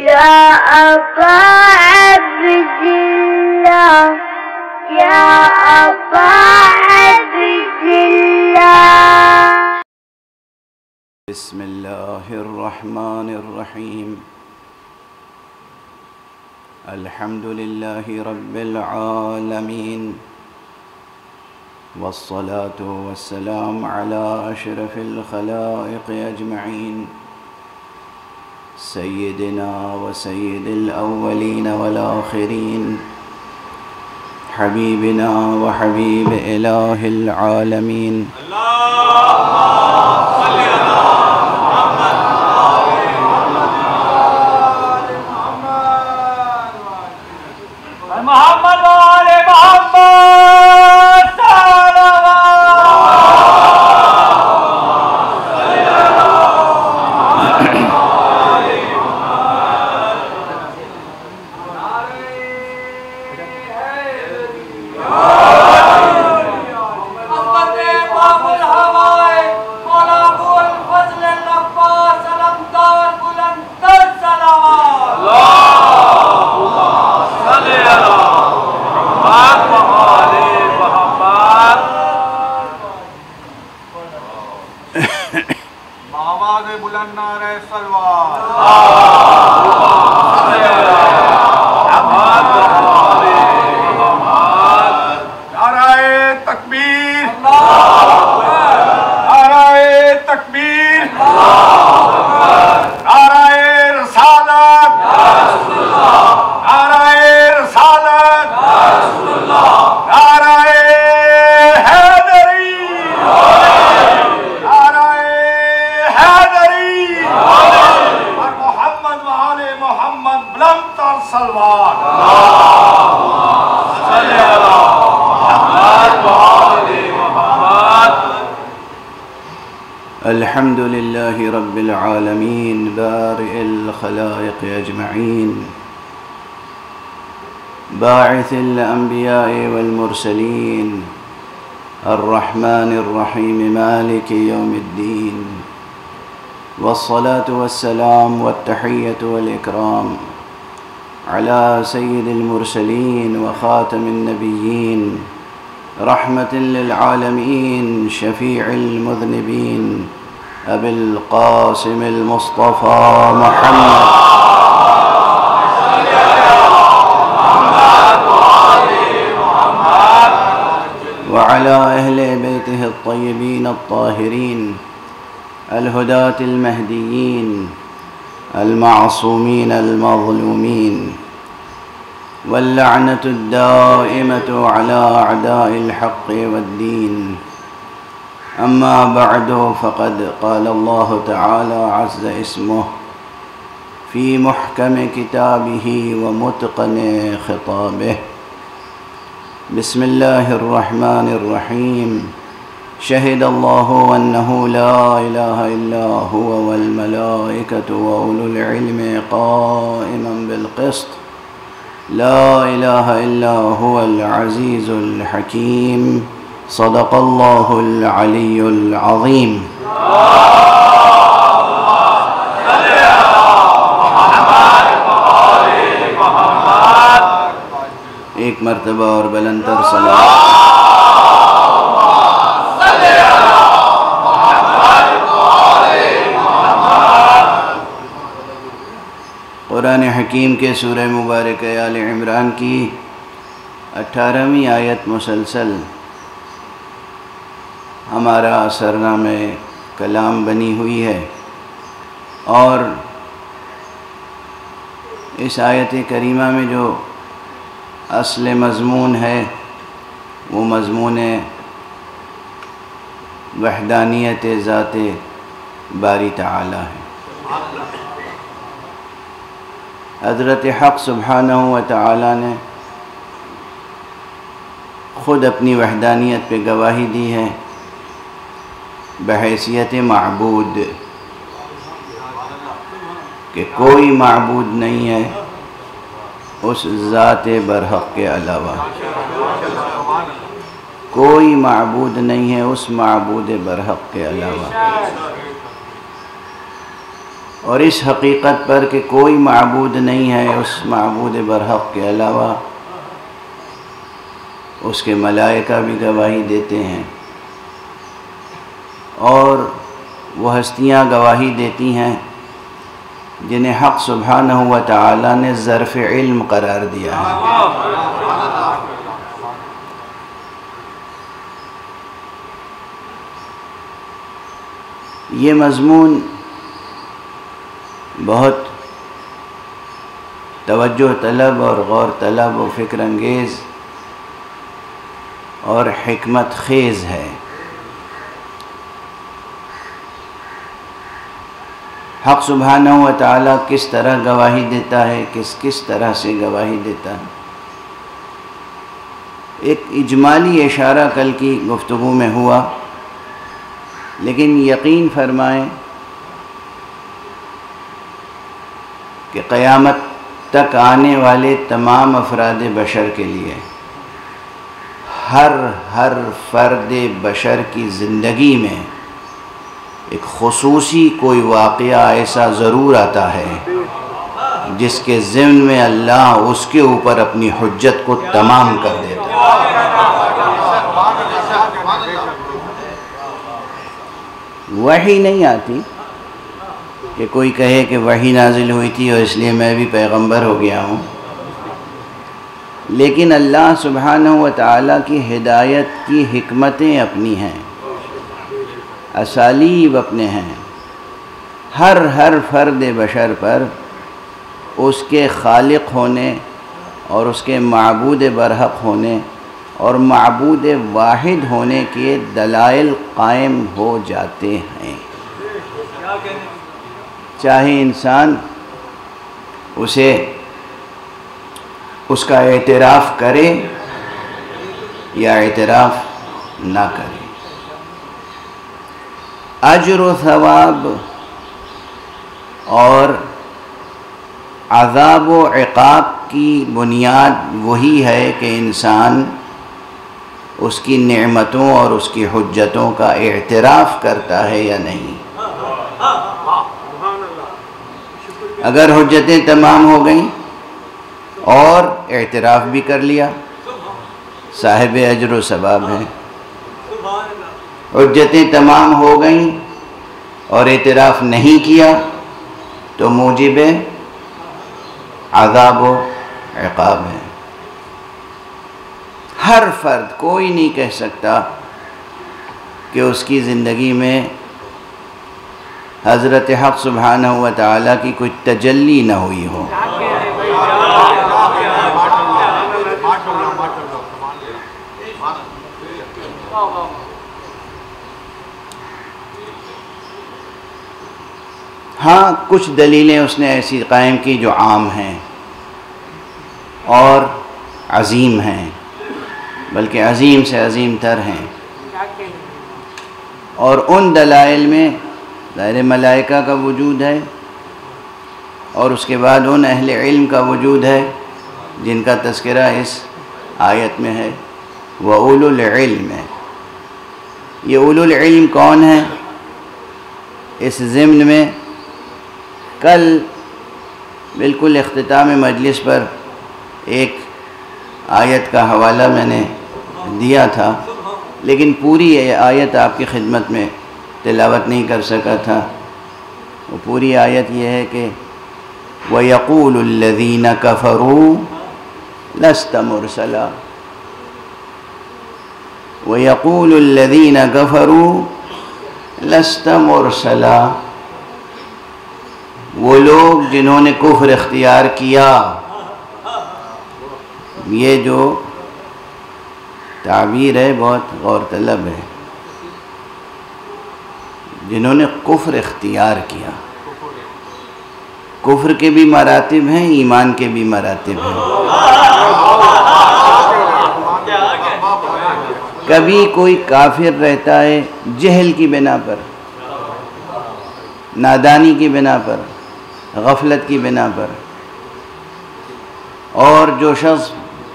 يا أبا عبد الله يا أبا عبد الله. بسم الله الرحمن الرحيم. الحمد لله رب العالمين، والصلاة والسلام على أشرف الخلائق أجمعين، سيدنا وسيد الأولين والآخرين، حبيبنا وحبيب إله العالمين. محمد وآل محمد الحمد لله رب العالمين بارئ الخلائق أجمعين، باعث الأنبياء والمرسلين، الرحمن الرحيم مالك يوم الدين، والصلاة والسلام والتحية والإكرام على سيد المرسلين وخاتم النبيين، رحمة للعالمين، شفيع المذنبين، أبي القاسم المصطفى محمد وعلى أهل بيته الطيبين الطاهرين الهداة المهديين المعصومين المظلومين، واللعنة الدائمة على أعداء الحق والدين. أما بعد، فقد قال الله تعالى عز اسمه في محكم كتابه ومتقن خطابه: بسم الله الرحمن الرحيم. شهد الله أنه لا إله إلا هو والملائكة وأولو العلم قائما بالقسط، لا إله إلا هو العزيز الحكيم. صدق الله العلي العظيم. ایک مرتبہ اور بلند تر صلوات. قرآن حکیم کے سورہ مبارک آل عمران کی 18ویں آیت مسلسل ہمارا سرنامہ کلام بنی ہوئی ہے، اور اس آیت کریمہ میں جو اصل مضمون ہے وہ مضمون وحدانیت ذات باری تعالی ہے. حضرت حق سبحانہ و تعالی نے خود اپنی وحدانیت پہ گواہی دی ہے بحیثیت معبود، کہ کوئی معبود نہیں ہے اس ذات برحق کے علاوہ، کوئی معبود نہیں ہے اس معبود برحق کے علاوہ. اور اس حقیقت پر کہ کوئی معبود نہیں ہے اس معبود برحق کے علاوہ، اس کے ملائکہ بھی گواہی دیتے ہیں، اور وہ ہستیاں گواہی دیتی ہیں جنہیں حق سبحانہ و تعالی نے ظرف علم قرار دیا ہے۔ یہ مضمون بہت توجہ طلب اور غور طلب و فکر انگیز اور حکمت خیز ہے۔ حق سبحانہ و تعالی کس طرح گواہی دیتا ہے، کس طرح سے گواہی دیتا ہے۔ ایک اجمالی اشارہ کل کی گفتگو میں ہوا، لیکن یقین فرمائیں کہ قیامت تک آنے والے تمام افراد بشر کے لیے ہر فرد بشر کی زندگی میں ایک خصوصی کوئی واقعہ ایسا ضرور آتا ہے جس کے ضمن میں اللہ اس کے اوپر اپنی حجت کو تمام کر دیتا ہے۔ وحی نہیں آتی کہ کوئی کہے کہ وحی نازل ہوئی تھی اور اس لیے میں بھی پیغمبر ہو گیا ہوں، لیکن اللہ سبحانہ و تعالیٰ کی ہدایت کی حکمتیں اپنی ہیں، اسالیب اپنے ہیں۔ ہر فرد بشر پر اس کے خالق ہونے اور اس کے معبود برحق ہونے اور معبود واحد ہونے کے دلائل قائم ہو جاتے ہیں، چاہے انسان اسے اس کا اعتراف کرے یا اعتراف نہ کرے۔ اجر و ثواب اور عذاب و عقاب کی بنیاد وہی ہے کہ انسان اس کی نعمتوں اور اس کی حجتوں کا اعتراف کرتا ہے یا نہیں۔ اگر حجتیں تمام ہو گئیں اور اعتراف بھی کر لیا، صاحب اجر و ثواب ہیں۔ حجتیں تمام ہو گئیں اور اعتراف نہیں کیا تو موجب عذاب و عقاب ہے۔ ہر فرد، کوئی نہیں کہہ سکتا کہ اس کی زندگی میں حضرت حق سبحانہ و تعالیٰ کی کوئی تجلی نہ ہوئی ہو۔ ہاں، کچھ دلیلیں اس نے ایسی قائم کی جو عام ہیں اور عظیم ہیں، بلکہ عظیم سے عظیم تر ہیں، اور ان دلائل میں ظاہر ملائکہ کا وجود ہے، اور اس کے بعد ان اہل علم کا وجود ہے جن کا تذکرہ اس آیت میں ہے، وَأُولُو الْعِلْمِ۔ یہ اولو العلم کون ہیں؟ اس ضمن میں کل بالکل اختتام مجلس پر ایک آیت کا حوالہ میں نے دیا تھا، لیکن پوری آیت آپ کی خدمت میں تلاوت نہیں کر سکا تھا۔ وہ پوری آیت یہ ہے کہ وَيَقُولُ الَّذِينَ كَفَرُوا لَسْتَ مُرْسَلًا، وَيَقُولُ الَّذِينَ كَفَرُوا لَسْتَ مُرْسَلًا۔ وہ لوگ جنہوں نے کفر اختیار کیا، یہ جو تعبیر ہے بہت غور طلب ہے، جنہوں نے کفر اختیار کیا۔ کفر کے بھی مراتب ہیں، ایمان کے بھی مراتب ہیں۔ کبھی کوئی کافر رہتا ہے جہل کی بنا پر، نادانی کی بنا پر، غفلت کی بنا پر، اور جو شخص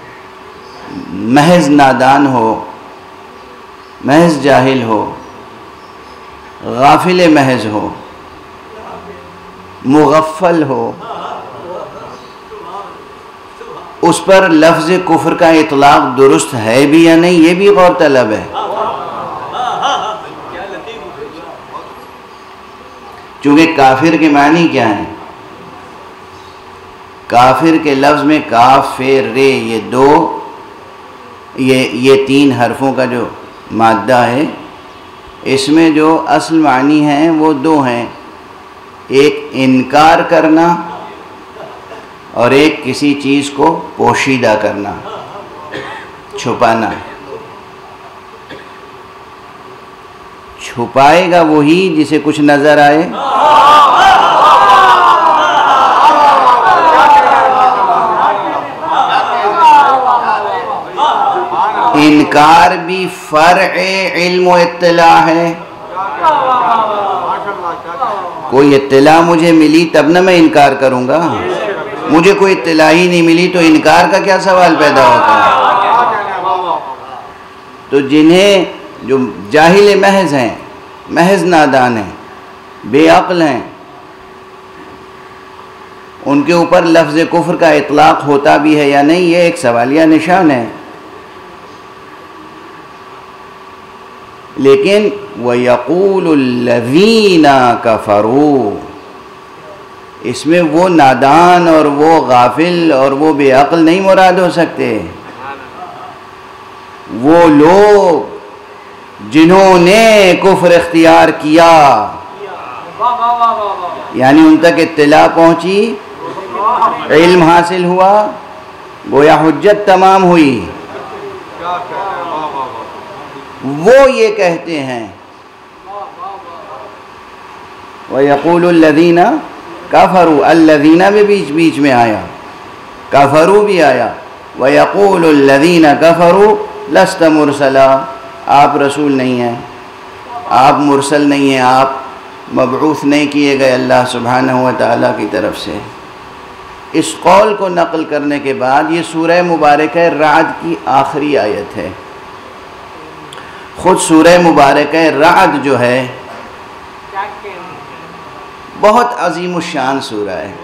محض نادان ہو، محض جاہل ہو، غافل محض ہو، مغفل ہو، اس پر لفظ کفر کا اطلاق درست ہے بھی یا نہیں، یہ بھی غور طلب ہے۔ چونکہ کافر کے معنی کیا ہیں؟ کافر کے لفظ میں کاف فیر رے یہ تین حرفوں کا جو مادہ ہے، اس میں جو اصل معنی ہیں وہ دو ہیں، ایک انکار کرنا اور ایک کسی چیز کو پوشیدہ کرنا، چھپانا۔ چھپائے گا وہی جسے کچھ نظر آئے، انکار بھی فرع علم و اطلاع ہے۔ کوئی اطلاع مجھے ملی تب نہ میں انکار کروں گا، مجھے کوئی اطلاع ہی نہیں ملی تو انکار کا کیا سوال پیدا ہوتا ہے؟ تو جنہیں جو جاہل محض ہیں، محض نادان ہیں، بے عقل ہیں، ان کے اوپر لفظ کفر کا اطلاق ہوتا بھی ہے یا نہیں، یہ ایک سوالیہ نشان ہے۔ لیکن وَيَقُولُ الَّذِينَ كَفَرُوا، اس میں وہ نادان اور وہ غافل اور وہ بے عقل نہیں مراد ہو سکتے، وہ لوگ جنہوں نے کفر اختیار کیا، یعنی ان تک اطلاع پہنچی، علم حاصل ہوا، گویا حجت تمام ہوئی، وہ یہ کہتے ہیں وَيَقُولُ الَّذِينَ كَفَرُوا، الَّذِينَ بھی بیچ میں آیا، کفروا بھی آیا، وَيَقُولُ الَّذِينَ كَفَرُوا لَسْتَ مُرْسَلًا، آپ رسول نہیں ہیں، آپ مرسل نہیں ہیں، آپ مبعوث نہیں کیے گئے اللہ سبحانہ و تعالیٰ کی طرف سے۔ اس قول کو نقل کرنے کے بعد یہ سورہ مبارکہ رعد کی آخری آیت ہے۔ خود سورہ مبارکہ رعد جو ہے بہت عظیم الشان سورہ ہے،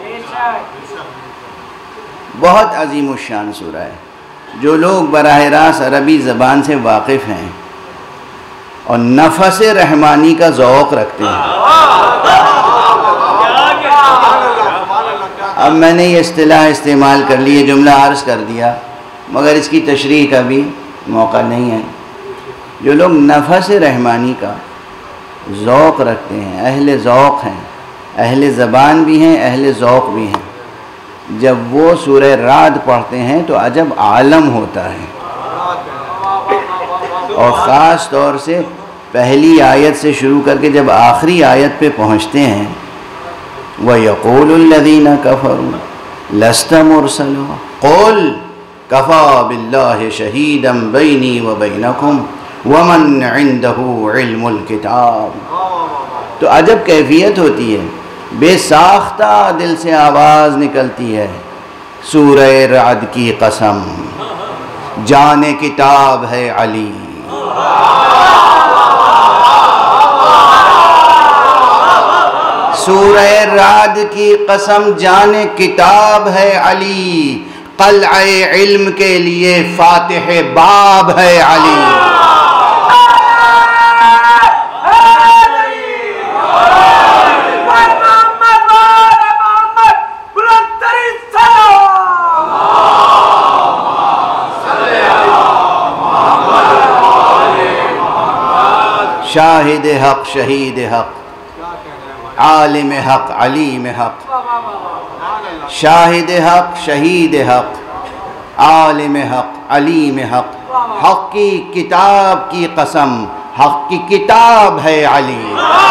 بہت عظیم الشان سورہ ہے۔ جو لوگ براہ راست عربی زبان سے واقف ہیں اور نفس رحمانی کا ذوق رکھتے ہیں، اب میں نے یہ اصطلاح استعمال کر لی، یہ جملہ عرض کر دیا، مگر اس کی تشریح کا بھی موقع نہیں ہے۔ جو لوگ نفس رحمانی کا ذوق رکھتے ہیں، اہل ذوق ہیں، اہل زبان بھی ہیں، اہل ذوق بھی ہیں، جب وہ سورہ رعد پڑھتے ہیں تو عجب عالم ہوتا ہے، اور خاص طور سے پہلی آیت سے شروع کر کے جب آخری آیت پہ پہنچتے ہیں وَيَقُولُ الَّذِينَ كَفَرُوا لَسْتَ مُرْسَلًا قُلْ كَفَى بِاللَّهِ شَهِيدًا بَيْنِي وَبَيْنَكُمْ وَمَنْ عِنْدَهُ عِلْمُ الْكِتَابِ۔ تو عجب کیفیت ہوتی ہے، بے ساختہ دل سے آواز نکلتی ہے، سورہ رعد کی قسم، جان کتاب ہے علی، سورہ رعد کی قسم، جان کتاب ہے علی، قلعہ علم کے لیے فاتح باب ہے علی۔ شاہد حق، شہید حق، عالم حق، علیم حق، شاہد حق، شہید حق، عالم حق، علیم حق، حق کی کتاب کی قسم، حق کی کتاب ہے علی۔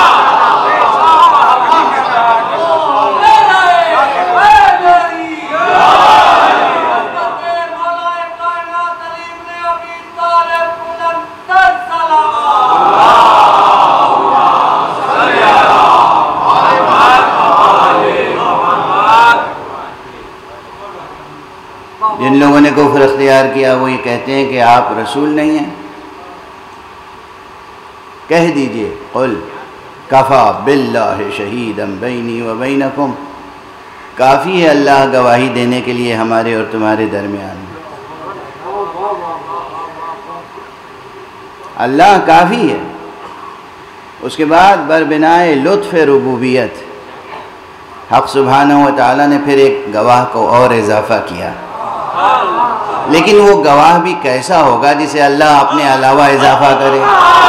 جن لوگوں نے کفر اختیار کیا وہ یہ کہتے ہیں کہ آپ رسول نہیں ہیں، کہہ دیجئے قل کفا باللہ شہیدا بینی و بینکم، کافی ہے اللہ گواہی دینے کے لیے ہمارے اور تمہارے درمیان. اللہ کافی ہے. اس کے بعد بربنائے لطف ربوبیت حق سبحانہ و تعالیٰ نے پھر ایک گواہ کو اور اضافہ کیا، لیکن وہ گواہ بھی کیسا ہوگا جسے اللہ اپنے علاوہ اضافہ کرے.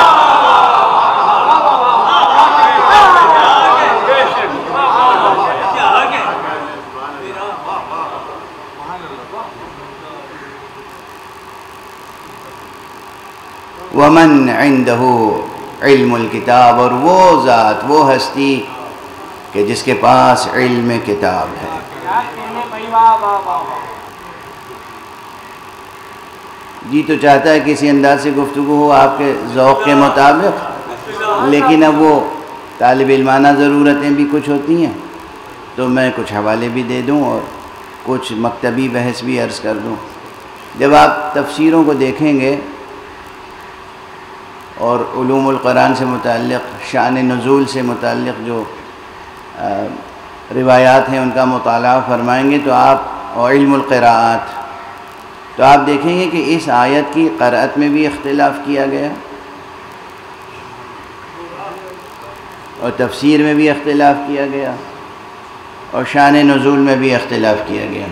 ومن عنده علم الکتاب، اور وہ ذات، وہ ہستی کہ جس کے پاس علم کتاب ہے. جی تو چاہتا ہے کسی انداز سے گفتگو ہو آپ کے ذوق کے مطابق، لیکن اب وہ طالب علمانہ ضرورتیں بھی کچھ ہوتی ہیں، تو میں کچھ حوالے بھی دے دوں اور کچھ مکتبی بحث بھی عرض کر دوں. جب آپ تفسیروں کو دیکھیں گے اور علوم القرآن سے متعلق، شان نزول سے متعلق جو روایات ہیں ان کا مطالعہ فرمائیں گے تو آپ، اور علم القراءات، تو آپ دیکھیں گے کہ اس آیت کی قرأت میں بھی اختلاف کیا گیا اور تفسیر میں بھی اختلاف کیا گیا اور شان نزول میں بھی اختلاف کیا گیا.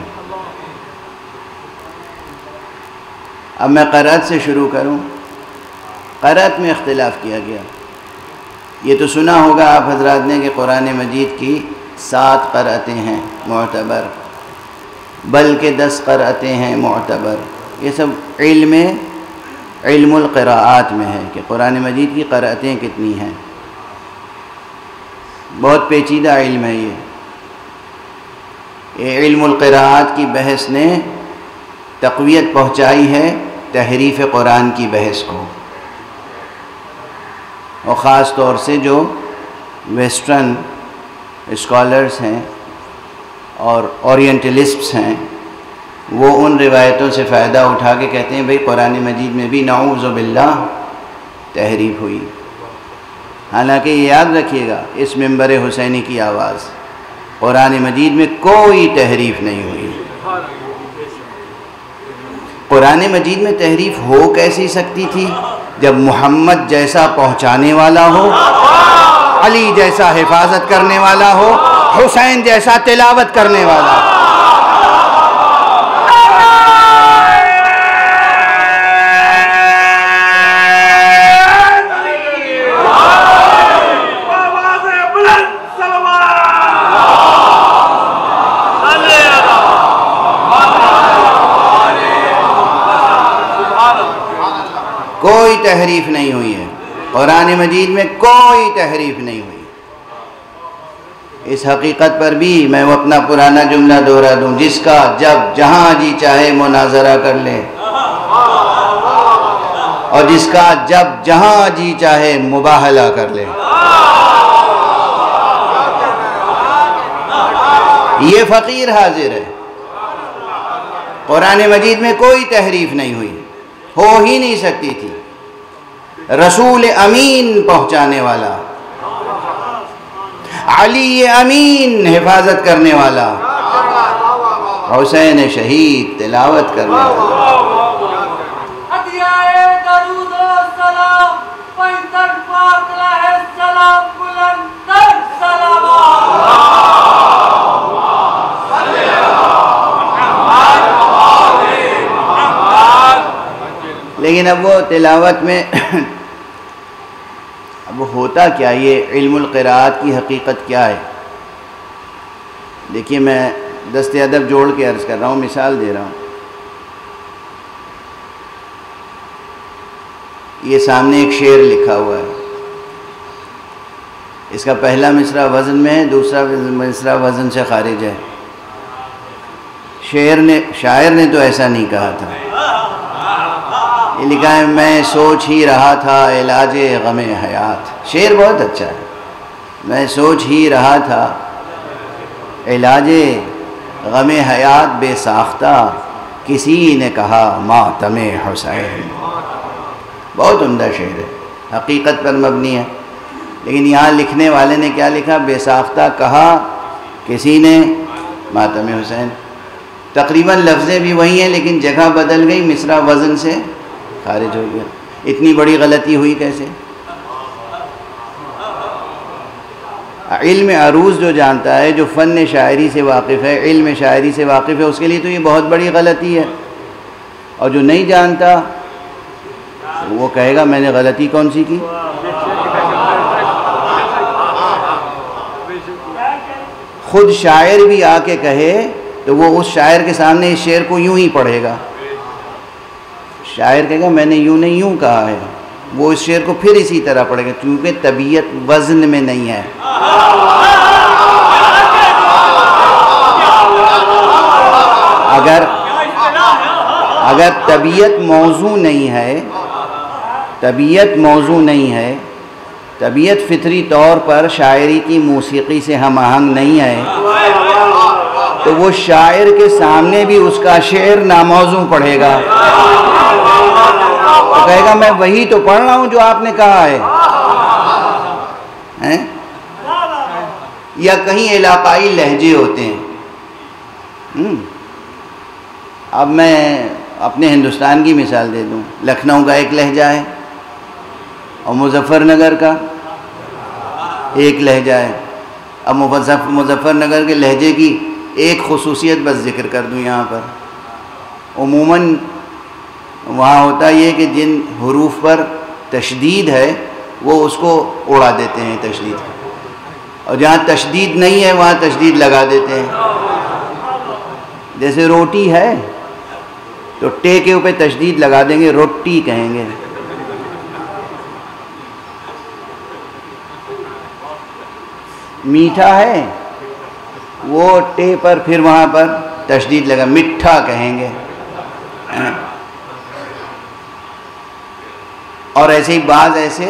اب میں قرأت سے شروع کروں. قرأت میں اختلاف کیا گیا. یہ تو سنا ہوگا آپ حضرات نے کہ قرآن مجید کی 7 قرأتیں ہیں معتبر، بلکہ 10 قرأتیں ہیں معتبر. یہ سب علم القراءات میں ہے کہ قرآن مجید کی قرأتیں کتنی ہیں. بہت پیچیدہ علم ہے یہ علم القراءات کی بحث نے تقویت پہنچائی ہے تحریف قرآن کی بحث کو، اور خاص طور سے جو ویسٹرن اسکالرز ہیں اور اورینٹلسٹس ہیں، وہ ان روایتوں سے فائدہ اٹھا کے کہتے ہیں بھئی قرآن مجید میں بھی نعوذ باللہ تحریف ہوئی. حالانکہ یہ یاد رکھیے گا اس منبر حسینی کی آواز، قرآن مجید میں کوئی تحریف نہیں ہوئی. قرآن مجید میں تحریف ہو کیسی سکتی تھی جب محمد جیسا پہنچانے والا ہو، علی جیسا حفاظت کرنے والا ہو، حسین جیسا تلاوت کرنے والا ہو. کوئی تحریف نہیں ہوئی ہے قرآن مجید میں، کوئی تحریف نہیں ہوئی. اس حقیقت پر بھی میں وہ اپنا پرانا جملہ دوہرا دوں، جس کا جب جہاں جی چاہے مناظرہ کر لے، اور جس کا جب جہاں جی چاہے مباہلہ کر لے. یہ فقیر حاضر ہے. قرآن مجید میں کوئی تحریف نہیں ہوئی، ہو ہی نہیں سکتی تھی. رسول امین پہنچانے والا، علی امین حفاظت کرنے والا، حسین شہید تلاوت کرنے والا. لیکن اب وہ تلاوت میں اب ہوتا کیا، یہ علم القراءات کی حقیقت کیا ہے؟ دیکھیے میں دست ادب جوڑ کے عرض کر رہا ہوں، مثال دے رہا ہوں. یہ سامنے ایک شعر لکھا ہوا ہے، اس کا پہلا مصرع وزن میں ہے، دوسرا مصرع وزن سے خارج ہے. شاعر نے تو ایسا نہیں کہا تھا. یہ لکھا ہے میں سوچ ہی رہا تھا علاج غم حیات. شعر بہت اچھا ہے. میں سوچ ہی رہا تھا علاج غم حیات بے ساختہ، کسی نے کہا ماتم حسین. بہت عمدہ شعر ہے، حقیقت پر مبنی ہے. لیکن یہاں لکھنے والے نے کیا لکھا؟ بے ساختہ کہا کسی نے ماتم حسین. تقریباً لفظیں بھی وہی ہیں لیکن جگہ بدل گئی، مصرع وزن سے خارج ہو گیا. اتنی بڑی غلطی ہوئی کیسے؟ علم عروض جو جانتا ہے، جو فن شاعری سے واقف ہے، علم شاعری سے واقف ہے، اس کے لیے تو یہ بہت بڑی غلطی ہے. اور جو نہیں جانتا وہ کہے گا میں نے غلطی کون سی کی؟ خود شاعر بھی آ کے کہے تو وہ اس شاعر کے سامنے اس شعر کو یوں ہی پڑھے گا. شاعر کہے گا میں نے یوں نہیں یوں کہا ہے، وہ اس شعر کو پھر اسی طرح پڑھے گا کیونکہ طبیعت وزن میں نہیں ہے. اگر طبیعت موضوع نہیں ہے، طبیعت فطری طور پر شاعری کی موسیقی سے ہم آہنگ نہیں ہے، تو وہ شاعر کے سامنے بھی اس کا شعر ناموزوں پڑھے گا. تو کہے گا میں وہی تو پڑھ رہا ہوں جو آپ نے کہا ہے. یا کہیں علاقائی لہجے ہوتے ہیں. اب میں اپنے ہندوستان کی مثال دے دوں. لکھنؤ کا ایک لہجہ ہے اور مظفر نگر کا ایک لہجہ ہے. اب مظفر نگر کے لہجے کی ایک خصوصیت بس ذکر کر دوں یہاں پر. عموماً وہاں ہوتا یہ کہ جن حروف پر تشدید ہے وہ اس کو اڑا دیتے ہیں تشدید کو، اور جہاں تشدید نہیں ہے وہاں تشدید لگا دیتے ہیں. جیسے روٹی ہے تو ٹے کے اوپر تشدید لگا دیں گے، روٹی کہیں گے. میٹھا ہے وہ ٹے پر پھر وہاں پر تشدید لگا، مٹھا کہیں گے. اور ایسے ہی بعض ایسے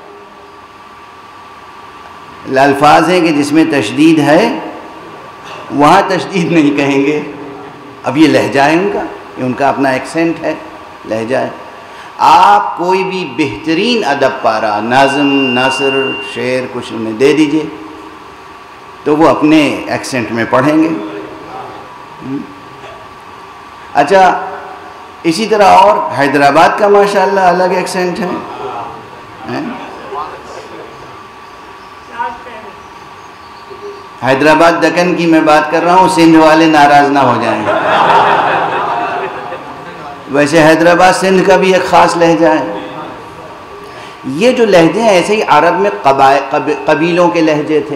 الفاظ ہیں کہ جس میں تشدید ہے وہاں تشدید نہیں کہیں گے. اب یہ لہجہ ہے ان کا، یہ ان کا اپنا ایکسنٹ ہے، لہجہ ہے. آپ کوئی بھی بہترین ادب پارا، نظم، نثر، شعر کچھ انہیں دے دیجئے تو وہ اپنے ایکسنٹ میں پڑھیں گے. اچھا اسی طرح اور حیدرآباد کا ماشاءاللہ الگ ایکسنٹ ہے. حیدرآباد دکن کی میں بات کر رہا ہوں، سندھ والے ناراض نہ ہو جائیں. ویسے حیدرآباد سندھ کا بھی ایک خاص لہجہ ہے. یہ جو لہجے ہیں ایسے ہی عرب میں قبیلوں کے لہجے تھے.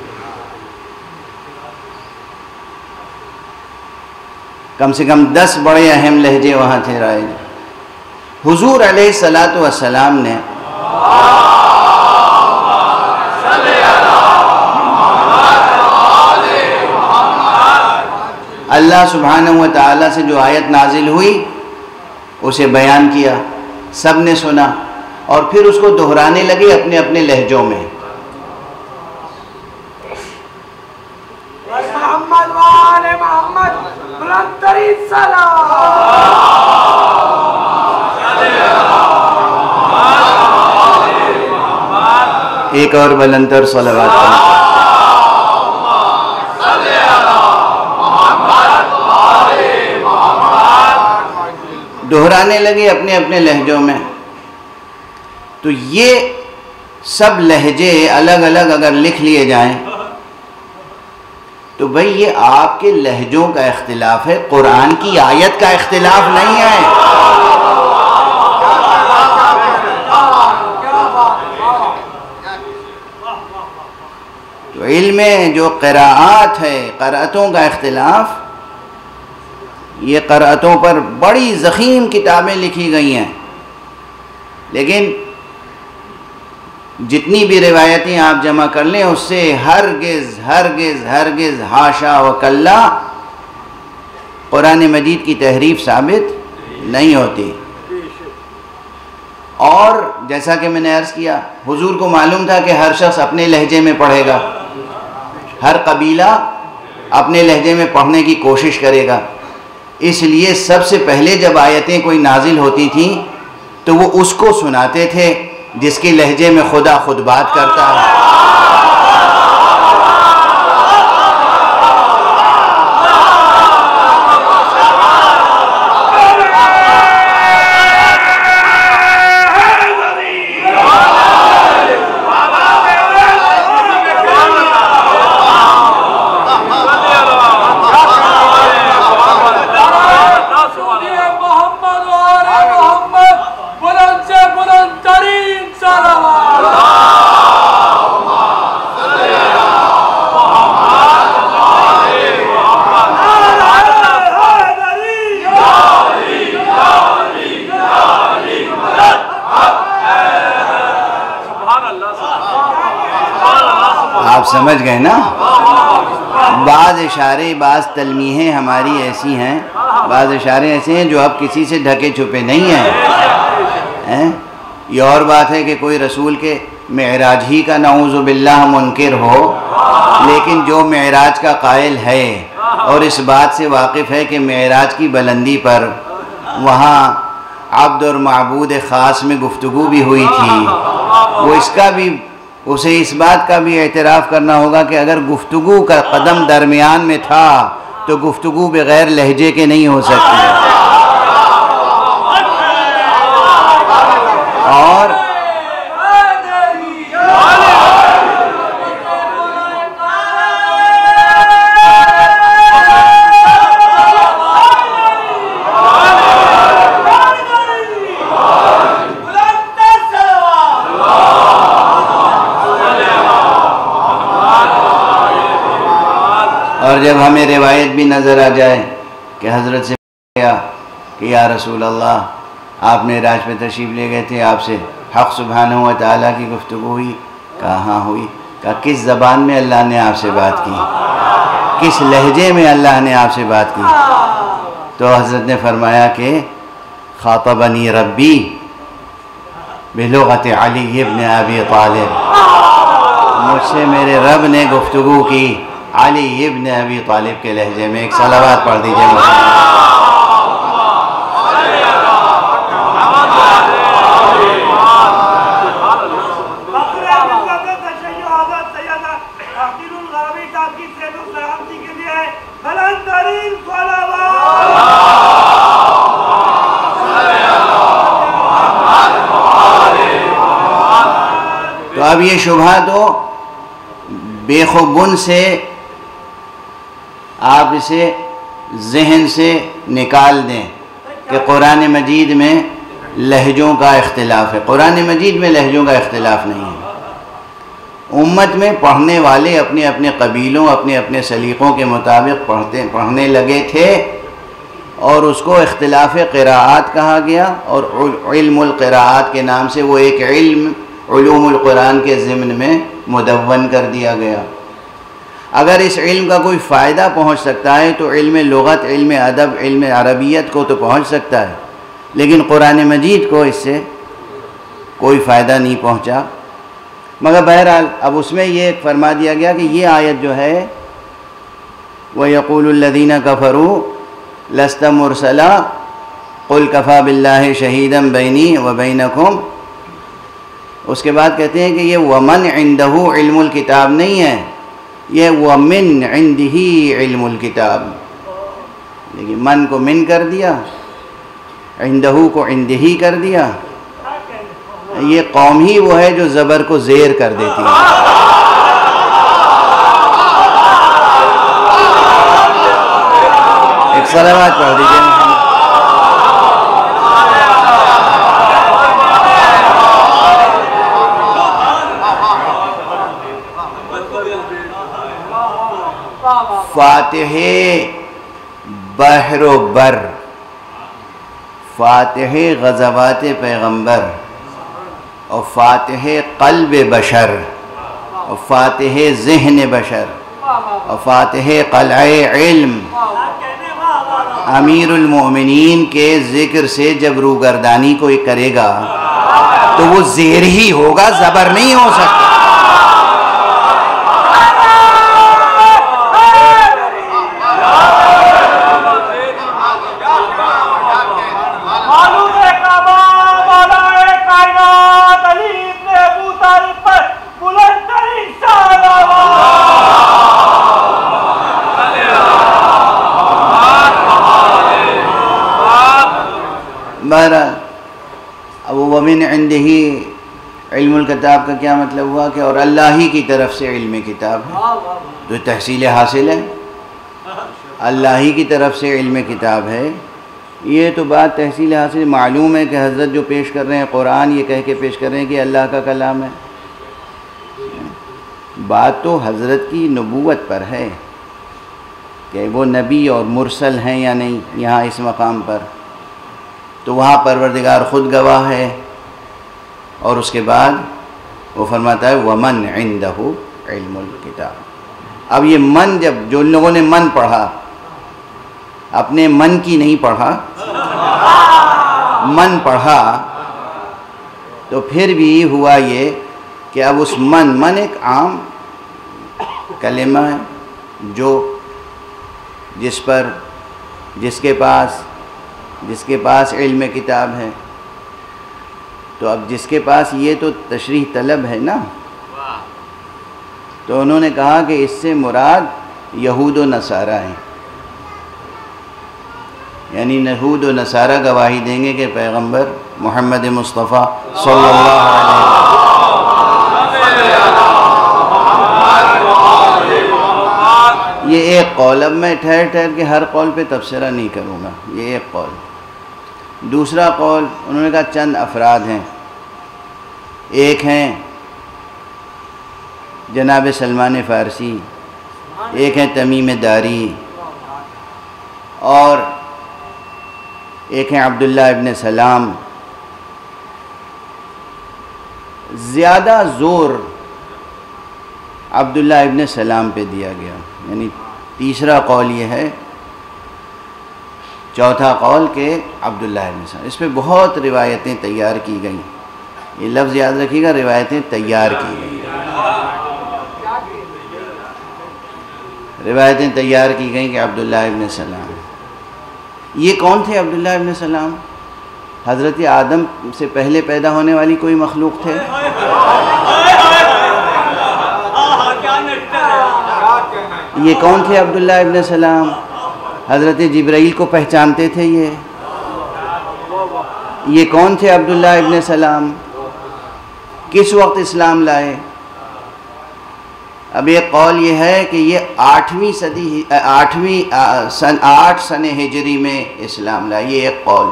کم سے کم 10 بڑے اہم لہجے وہاں تھے رائج. حضور علیہ الصلاۃ والسلام نے اللہ سبحانہ و تعالیٰ سے جو آیت نازل ہوئی اسے بیان کیا، سب نے سنا اور پھر اس کو دہرانے لگے اپنے اپنے لہجوں میں. محمد وآل محمد بلند ترین سلام. ایک اور بلندر صلوات. دہرانے لگے اپنے اپنے لہجوں میں. تو یہ سب لہجے الگ الگ اگر لکھ لیے جائیں تو بھئی یہ آپ کے لہجوں کا اختلاف ہے، قرآن کی آیت کا اختلاف نہیں ہے. تو علم جو قراءات ہے، قرأتوں کا اختلاف، یہ قرأتوں پر بڑی ضخیم کتابیں لکھی گئی ہیں، لیکن جتنی بھی روایتیں آپ جمع کر لیں اس سے ہرگز ہرگز ہرگز حاشا و کلا قرآن مجید کی تحریف ثابت نہیں ہوتی. اور جیسا کہ میں نے عرض کیا، حضور کو معلوم تھا کہ ہر شخص اپنے لہجے میں پڑھے گا، ہر قبیلہ اپنے لہجے میں پڑھنے کی کوشش کرے گا. اس لیے سب سے پہلے جب آیتیں کوئی نازل ہوتی تھیں تو وہ اس کو سناتے تھے جس کے لہجے میں خدا خود بات کرتا ہے. آپ سمجھ گئے نا؟ بعض اشارے، بعض تلمیحیں ہماری ایسی ہیں، بعض اشارے ایسے ہیں جو اب کسی سے ڈھکے چھپے نہیں ہیں. یہ اور بات ہے کہ کوئی رسول کے معراج ہی کا نعوذ باللہ منکر ہو، لیکن جو معراج کا قائل ہے اور اس بات سے واقف ہے کہ معراج کی بلندی پر وہاں عبد اور معبود خاص میں گفتگو بھی ہوئی تھی، وہ اسے اس بات کا بھی اعتراف کرنا ہوگا کہ اگر گفتگو کا قدم درمیان میں تھا تو گفتگو بغیر لہجے کے نہیں ہو سکتی. اور جب ہمیں روایت بھی نظر آ جائے کہ حضرت سے کہا کہ یا رسول اللہ آپ معراج پہ تشریف لے گئے تھے، آپ سے حق سبحانہ و تعالیٰ کی گفتگو ہوئی، کہاں ہوئی؟ کہا کس زبان میں اللہ نے آپ سے بات کی، کس لہجے میں اللہ نے آپ سے بات کی؟ تو حضرت نے فرمایا کہ خاطبنی ربی بلغت علی ابن ابی طالب، مجھ سے میرے رب نے گفتگو کی علی ابن ابی طالب کے لہجے میں. ایک صلوات پڑھ دیجئے تو اب یہ شبہ تو بے خوبن سے آپ اسے ذہن سے نکال دیں کہ قرآن مجید میں لہجوں کا اختلاف ہے. قرآن مجید میں لہجوں کا اختلاف نہیں ہے. امت میں پڑھنے والے اپنے اپنے قبیلوں، اپنے اپنے سلیقوں کے مطابق پڑھنے لگے تھے، اور اس کو اختلاف قراءات کہا گیا، اور علم القراءات کے نام سے وہ ایک علم علوم القرآن کے ضمن میں مدون کر دیا گیا. اگر اس علم کا کوئی فائدہ پہنچ سکتا ہے تو علم لغت، علم ادب، علم عربیت کو تو پہنچ سکتا ہے، لیکن قرآن مجید کو اس سے کوئی فائدہ نہیں پہنچا. مگر بہرحال اب اس میں یہ فرما دیا گیا کہ یہ آیت جو ہے وَيَقُولُ الَّذِينَ كَفَرُوا لَسْتَ مُرْسَلًا قُلْ كَفَى بِاللَّهِ شَهِيدًا بَيْنِي وَبَيْنَكُمْ، اس کے بعد کہتے ہیں کہ یہ وَمَنْ عِنْدَهُ عِلْمُ الْكِتَاب نہیں ہے، یہ وَمِنْ عِنْدِهِ عِلْمُ الْكِتَاب، لیکن من کو من کر دیا، عندہو کو عندہی کر دیا. یہ قوم ہی وہ ہے جو زبر کو زیر کر دیتی ہے. ایک صلوات پڑھ دیجئے. فاتح بحر و بر، فاتح غزوات پیغمبر، اور فاتح قلب بشر، اور فاتح ذہن بشر، اور فاتح قلع علم، امیر المؤمنین کے ذکر سے جب روگردانی کوئی کرے گا تو وہ زیر ہی ہوگا، زبر نہیں ہو سکتا. معلوم ہے کعبہ والا کائنات علی بہرحال اب ومن عندہ علم الکتاب کا کیا مطلب ہوا کہ اور اللہ ہی کی طرف سے علم کتاب ہے، تو تحصیل حاصل ہے، اللہ ہی کی طرف سے علم کتاب ہے، یہ تو بات تحصیل حاصل معلوم ہے کہ حضرت جو پیش کر رہے ہیں قرآن یہ کہہ کے پیش کر رہے ہیں کہ اللہ کا کلام ہے، بات تو حضرت کی نبوت پر ہے کہ وہ نبی اور مرسل ہیں یا نہیں یہاں اس مقام پر، تو وہاں پروردگار خود گواہ ہے، اور اس کے بعد وہ فرماتا ہے وَمَنْ عِنْدَهُ عِلْمُ الْكِتَابِ۔ اب یہ من، جب جو لوگوں نے من پڑھا، اپنے من کی نہیں پڑھا، من پڑھا، تو پھر بھی ہوا یہ کہ اب اس من ایک عام کلمہ ہے جو جس کے پاس علم کتاب ہے، تو اب جس کے پاس یہ تو تشریح طلب ہے نا، تو انہوں نے کہا کہ اس سے مراد یہود و نصارہ ہیں، یعنی یہود و نصارہ گواہی دیں گے کہ پیغمبر محمد مصطفیٰ صلی اللہ علیہ وسلم۔ یہ ایک قول، اب میں ٹھہر کے ہر قول پہ تبصرہ نہیں کروں گا، یہ ایک قول۔ دوسرا قول انہوں نے کہا چند افراد ہیں، ایک ہیں جناب سلمان فارسی، ایک ہیں تمیم داری، اور ایک ہیں عبداللہ ابن سلام۔ زیادہ زور عبداللہ ابن سلام پہ دیا گیا، یعنی تیسرا قول یہ ہے، چوتھا قول کہ عبداللہ ابن سلام۔ اس پہ بہت روایتیں تیار کی گئیں، یہ لفظ یاد رکھیے گا، روایتیں تیار کی گئیں، روایتیں تیار کی گئیں کہ عبداللہ ابن سلام۔ یہ کون تھے عبداللہ ابن سلام؟ حضرت آدم سے پہلے پیدا ہونے والی کوئی مخلوق تھے؟ یہ کون تھے عبداللہ ابن سلام؟ حضرت جبرائیل کو پہچانتے تھے یہ کون تھے عبداللہ ابن سلام؟ کس وقت اسلام لائے؟ اب ایک قول یہ ہے کہ یہ 8 سن ہجری میں اسلام لائے، یہ ایک قول۔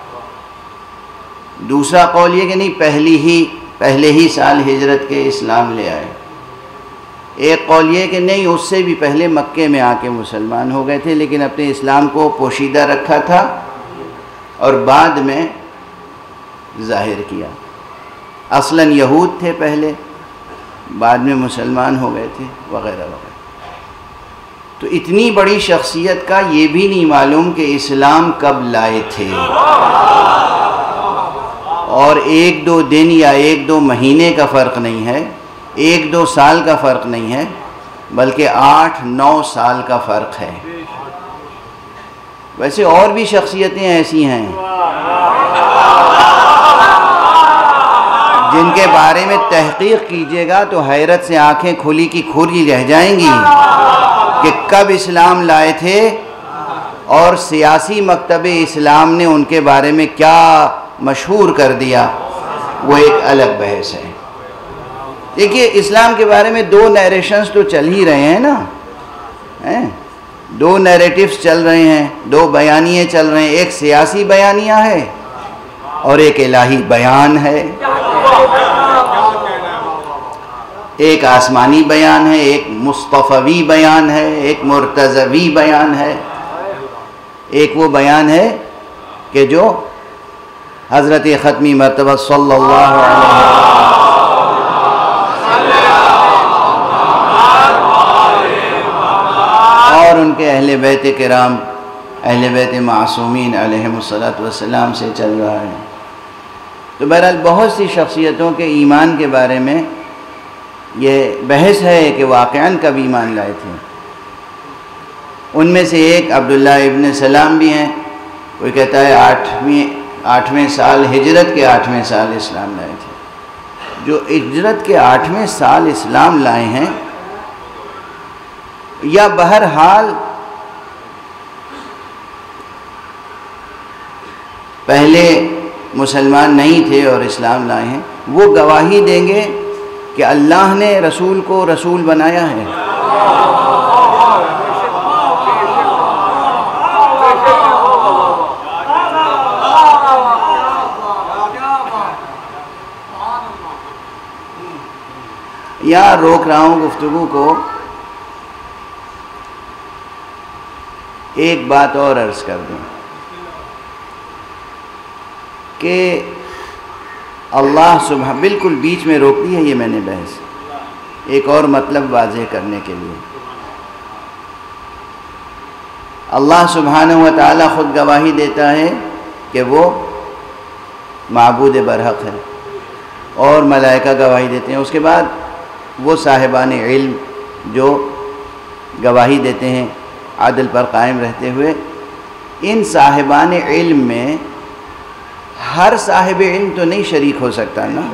دوسرا قول یہ کہ نہیں، پہلے ہی سال ہجرت کے اسلام لے آئے۔ ایک قول یہ کہ نہیں، اس سے بھی پہلے مکے میں آ کے مسلمان ہو گئے تھے، لیکن اپنے اسلام کو پوشیدہ رکھا تھا اور بعد میں ظاہر کیا۔ اصلاً یہود تھے پہلے، بعد میں مسلمان ہو گئے تھے، وغیرہ وغیرہ۔ تو اتنی بڑی شخصیت کا یہ بھی نہیں معلوم کہ اسلام کب لائے تھے، اور 1-2 دن یا 1-2 مہینے کا فرق نہیں ہے، 1-2 سال کا فرق نہیں ہے، بلکہ 8-9 سال کا فرق ہے۔ ویسے اور بھی شخصیتیں ایسی ہیں جن کے بارے میں تحقیق کیجیے گا تو حیرت سے آنکھیں کھلی کی کھلی رہ جائیں گی کہ کب اسلام لائے تھے، اور سیاسی مکتب اسلام نے ان کے بارے میں کیا مشہور کر دیا، وہ ایک الگ بحث ہے۔ دیکھیے اسلام کے بارے میں 2 نیریشنز تو چل ہی رہے ہیں نا، 2 نیریٹیوز چل رہے ہیں، 2 بیانیے چل رہے ہیں، ایک سیاسی بیانیہ ہے اور ایک الہی بیان ہے، ایک آسمانی بیان ہے، ایک مصطفوی بیان ہے، ایک مرتضوی بیان ہے، ایک وہ بیان ہے کہ جو حضرت ختمی مرتبہ صلی اللہ علیہ وسلم اور ان کے اہل بیت کرام، اہل بیت معصومین علیہم السلام سے چل رہا ہے۔ تو بہرحال بہت سی شخصیتوں کے ایمان کے بارے میں یہ بحث ہے کہ واقعاً کب ایمان لائے تھے۔ ان میں سے ایک عبداللہ ابن سلام بھی ہیں، کوئی کہتا ہے 8ویں سال، ہجرت کے 8ویں سال اسلام لائے تھے۔ جو ہجرت کے 8ویں سال اسلام لائے ہیں، یا بہرحال پہلے مسلمان نہیں تھے اور اسلام لائے ہیں، وہ گواہی دیں گے کہ اللہ نے رسول کو رسول بنایا ہے۔ یا روک رہا ہوں گفتگو کو، ایک بات اور عرض کر دوں کہ اللہ بالکل بیچ میں روک دی ہے یہ میں نے بحث، ایک اور مطلب واضح کرنے کے لیے۔ اللہ سبحانہ و تعالی خود گواہی دیتا ہے کہ وہ معبود برحق ہے، اور ملائکہ گواہی دیتے ہیں۔ اس کے بعد وہ صاحبان علم جو گواہی دیتے ہیں عدل پر قائم رہتے ہوئے، ان صاحبان علم میں ہر صاحب علم تو نہیں شریک ہو سکتا نا۔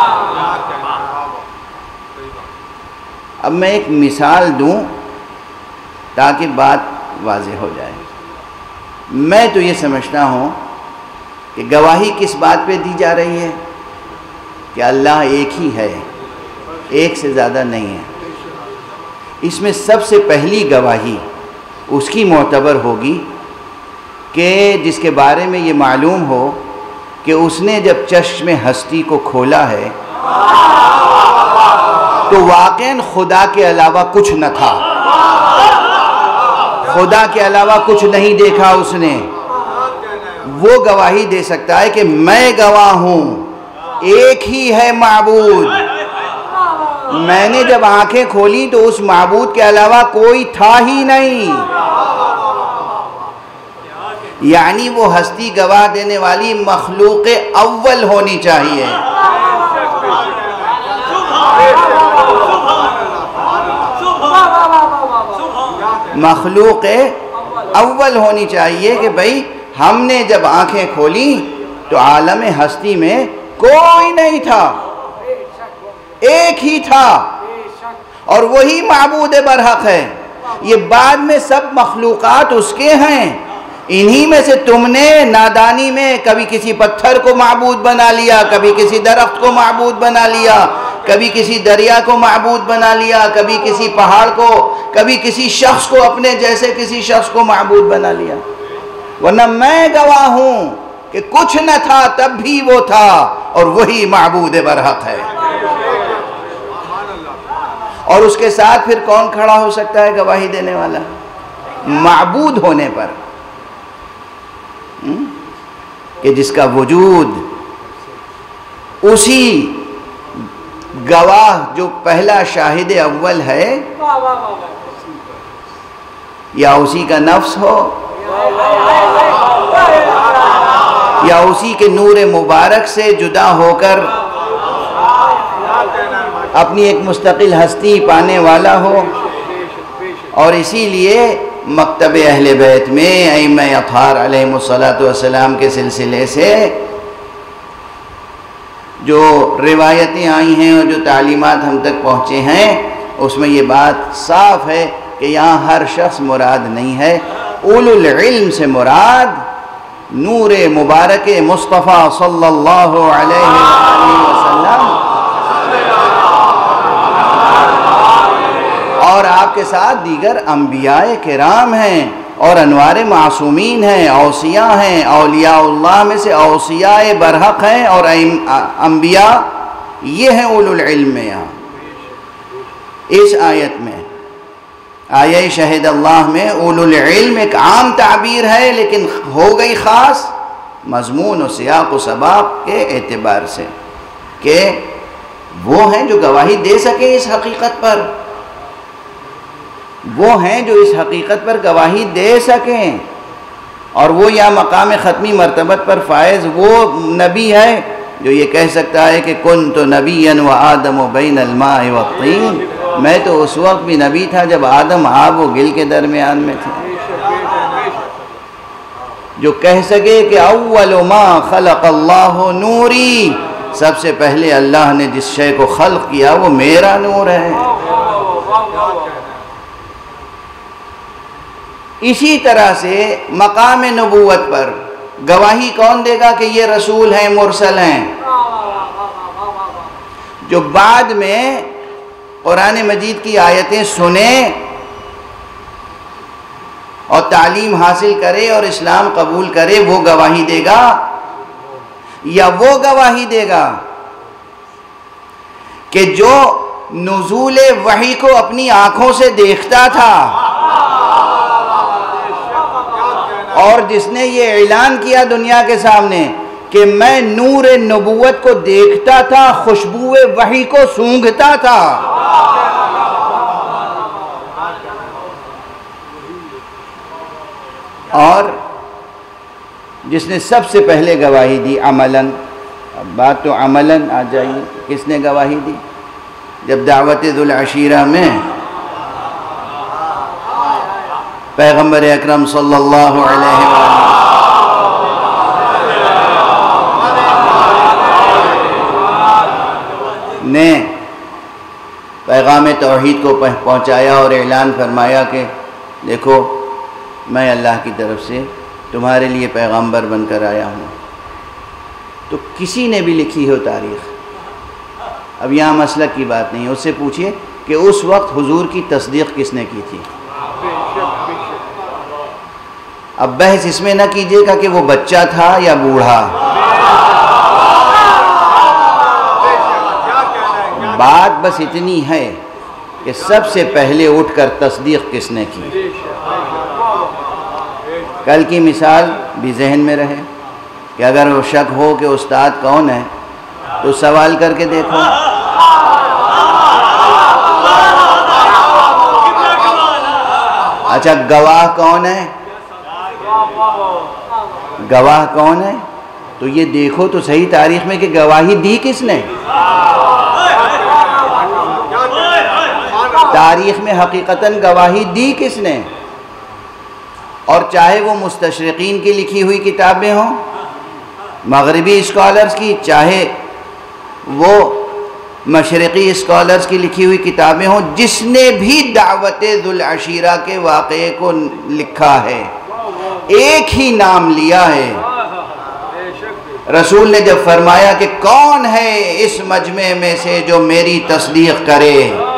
اب میں ایک مثال دوں تاکہ بات واضح ہو جائے۔ میں تو یہ سمجھتا ہوں کہ گواہی کس بات پہ دی جا رہی ہے کہ اللہ ایک ہی ہے، ایک سے زیادہ نہیں ہے۔ اس میں سب سے پہلی گواہی اس کی معتبر ہوگی کہ جس کے بارے میں یہ معلوم ہو کہ اس نے جب چشم ہستی کو کھولا ہے تو واقعاً خدا کے علاوہ کچھ نہ تھا، خدا کے علاوہ کچھ نہیں دیکھا اس نے۔ وہ گواہی دے سکتا ہے کہ میں گواہ ہوں ایک ہی ہے معبود، میں نے جب آنکھیں کھولی تو اس معبود کے علاوہ کوئی تھا ہی نہیں۔ یعنی وہ ہستی گواہ دینے والی مخلوق اول ہونی چاہیے۔ مخلوق اول ہونی چاہیے کہ بھئی ہم نے جب آنکھیں کھولی تو عالم ہستی میں کوئی نہیں تھا، ایک ہی تھا، اور وہی معبود برحق ہے۔ یہ بعد میں سب مخلوقات اس کے ہیں، انہی میں سے تم نے نادانی میں کبھی کسی پتھر کو معبود بنا لیا، کبھی کسی درخت کو معبود بنا لیا، کبھی کسی دریا کو معبود بنا لیا، کبھی کسی پہاڑ کو، کبھی کسی شخص کو، اپنے جیسے کسی شخص کو معبود بنا لیا۔ ورنہ میں گواہ ہوں کہ کچھ نہ تھا تب بھی وہ تھا، اور وہی معبود برحق ہے۔ اور اس کے ساتھ پھر کون کھڑا ہو سکتا ہے گواہی دینے والا؟ معبود ہونے پر، کہ جس کا وجود اسی گواہ جو پہلا شاہد اول ہے، یا اسی کا نفس ہو، یا اسی کے نور مبارک سے جدا ہو کر اپنی ایک مستقل ہستی پانے والا ہو۔ اور اسی لیے مکتب اہل بیت میں ائمہ اطہار علیہم السلام کے سلسلے سے جو روایتیں آئی ہیں اور جو تعلیمات ہم تک پہنچے ہیں، اس میں یہ بات صاف ہے کہ یہاں ہر شخص مراد نہیں ہے، اولو العلم سے مراد نور مبارک مصطفیٰ صلی اللہ علیہ وآلہ وسلم، اور آپ کے ساتھ دیگر انبیاء کرام ہیں اور انوار معصومین ہیں، اوصیاء ہیں، اولیاء اللہ میں سے اوصیاء برحق ہیں، اور انبیاء یہ ہیں اولو العلم میں۔ یہاں اس آیت میں آیہ شہد اللہ میں اولو العلم ایک عام تعبیر ہے، لیکن ہو گئی خاص مضمون و سیاق و سباق کے اعتبار سے کہ وہ ہیں جو گواہی دے سکیں اس حقیقت پر، وہ ہیں جو اس حقیقت پر گواہی دے سکیں، اور وہ یا مقام ختمی مرتبت پر فائز وہ نبی ہے جو یہ کہہ سکتا ہے کہ کنت نبیا وآدم بین الماء والطین، میں تو اس وقت بھی نبی تھا جب آدم آب و گل کے درمیان میں تھے۔ جو کہہ سکے کہ اول ما خلق اللہ نوری، سب سے پہلے اللہ نے جس شے کو خلق کیا وہ میرا نور ہے۔ اسی طرح سے مقام نبوت پر گواہی کون دے گا کہ یہ رسول ہیں، مرسل ہیں؟ جو بعد میں قرآن مجید کی آیتیں سنے اور تعلیم حاصل کرے اور اسلام قبول کرے، وہ گواہی دے گا؟ یا وہ گواہی دے گا کہ جو نزول وحی کو اپنی آنکھوں سے دیکھتا تھا اور جس نے یہ اعلان کیا دنیا کے سامنے کہ میں نور نبوت کو دیکھتا تھا، خوشبو وحی کو سونگھتا تھا؟ اور جس نے سب سے پہلے گواہی دی عملاً، اب بات تو عملاً آ جائیے، کس نے گواہی دی؟ جب دعوت ذو العشیرہ میں پیغمبر اکرم صلی اللہ علیہ وآلہ نے پیغام توحید کو پہنچایا اور اعلان فرمایا کہ دیکھو میں اللہ کی طرف سے تمہارے لیے پیغمبر بن کر آیا ہوں، تو کسی نے بھی لکھی ہو تاریخ، اب یہاں مسلک کی بات نہیں ہے، اس سے پوچھئے کہ اس وقت حضور کی تصدیق کس نے کی تھی؟ اب بحث اس میں نہ کیجئے گا کہ وہ بچہ تھا یا بوڑھا، بات بس اتنی ہے کہ سب سے پہلے اٹھ کر تصدیق کس نے کی۔ کل کی مثال بھی ذہن میں رہے کہ اگر وہ شک ہو کہ استاد کون ہے تو سوال کر کے دیکھو، اچھا گواہ کون ہے؟ گواہ کون ہے؟ تو یہ دیکھو تو صحیح تاریخ میں کہ گواہی دی کس نے؟ تاریخ میں حقیقتاً گواہی دی کس نے؟ اور چاہے وہ مستشرقین کی لکھی ہوئی کتابیں ہوں، مغربی اسکالرز کی، چاہے وہ مشرقی اسکالرز کی لکھی ہوئی کتابیں ہوں، جس نے بھی دعوت ذو العشیرہ کے واقعے کو لکھا ہے ایک ہی نام لیا ہے۔ رسول نے جب فرمایا کہ کون ہے اس مجمع میں سے جو میری تصدیق کرے،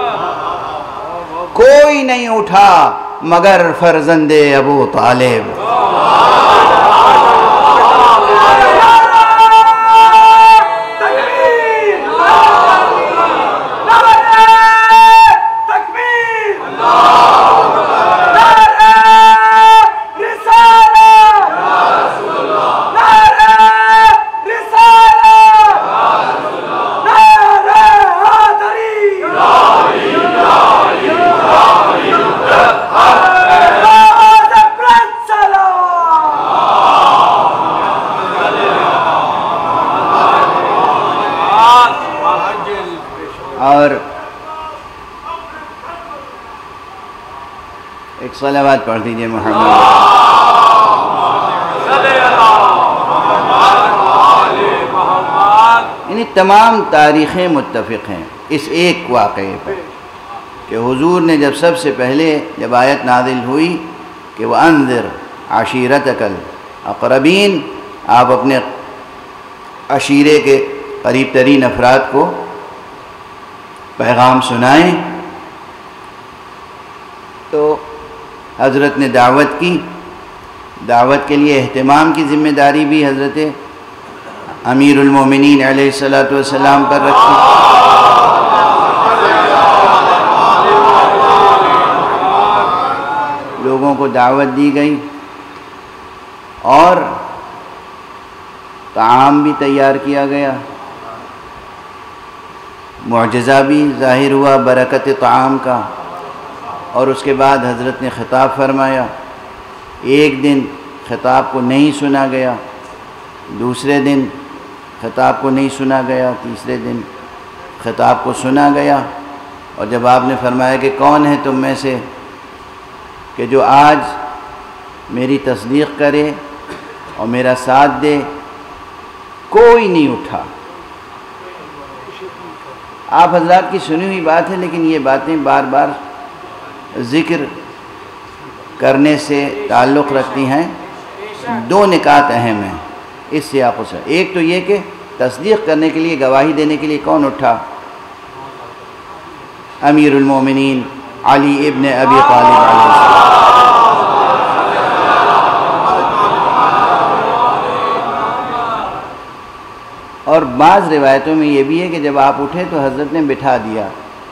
کوئی نہیں اٹھا مگر فرزند ابو طالب۔ اور ایک صلوات پڑھ دیجئے محمد۔ یعنی تمام تاریخیں متفق ہیں اس ایک واقعے پر کہ حضور نے جب سب سے پہلے جب آیت نازل ہوئی کہ وَأَنذِرْ عَشِيرَتَكَ الْأَقْرَبِينَ، آپ اپنے عشیرے کے قریب ترین افراد کو پیغام سنائیں، تو حضرت نے دعوت کی، دعوت کے لیے اہتمام کی ذمہ داری بھی حضرت امیر المومنین علیہ السلام پر رکھی۔ لوگوں کو دعوت دی گئی اور طعام بھی تیار کیا گیا، معجزہ بھی ظاہر ہوا برکت طعام کا، اور اس کے بعد حضرت نے خطاب فرمایا۔ ایک دن خطاب کو نہیں سنا گیا، دوسرے دن خطاب کو نہیں سنا گیا، تیسرے دن خطاب کو سنا گیا، اور جب آپ نے فرمایا کہ کون ہے تم میں سے کہ جو آج میری تصدیق کرے اور میرا ساتھ دے، کوئی نہیں اٹھا۔ آپ حضرات کی سنی ہوئی بات ہے، لیکن یہ باتیں بار بار ذکر کرنے سے تعلق رکھتی ہیں دو نکات اہم ہیں اس سیاق سے. ایک تو یہ کہ تصدیق کرنے کے لیے، گواہی دینے کے لیے کون اٹھا؟ امیر المومنین علی ابن ابی طالب علیہ السلام. اور بعض روایتوں میں یہ بھی ہے کہ جب آپ اٹھے تو حضرت نے بٹھا دیا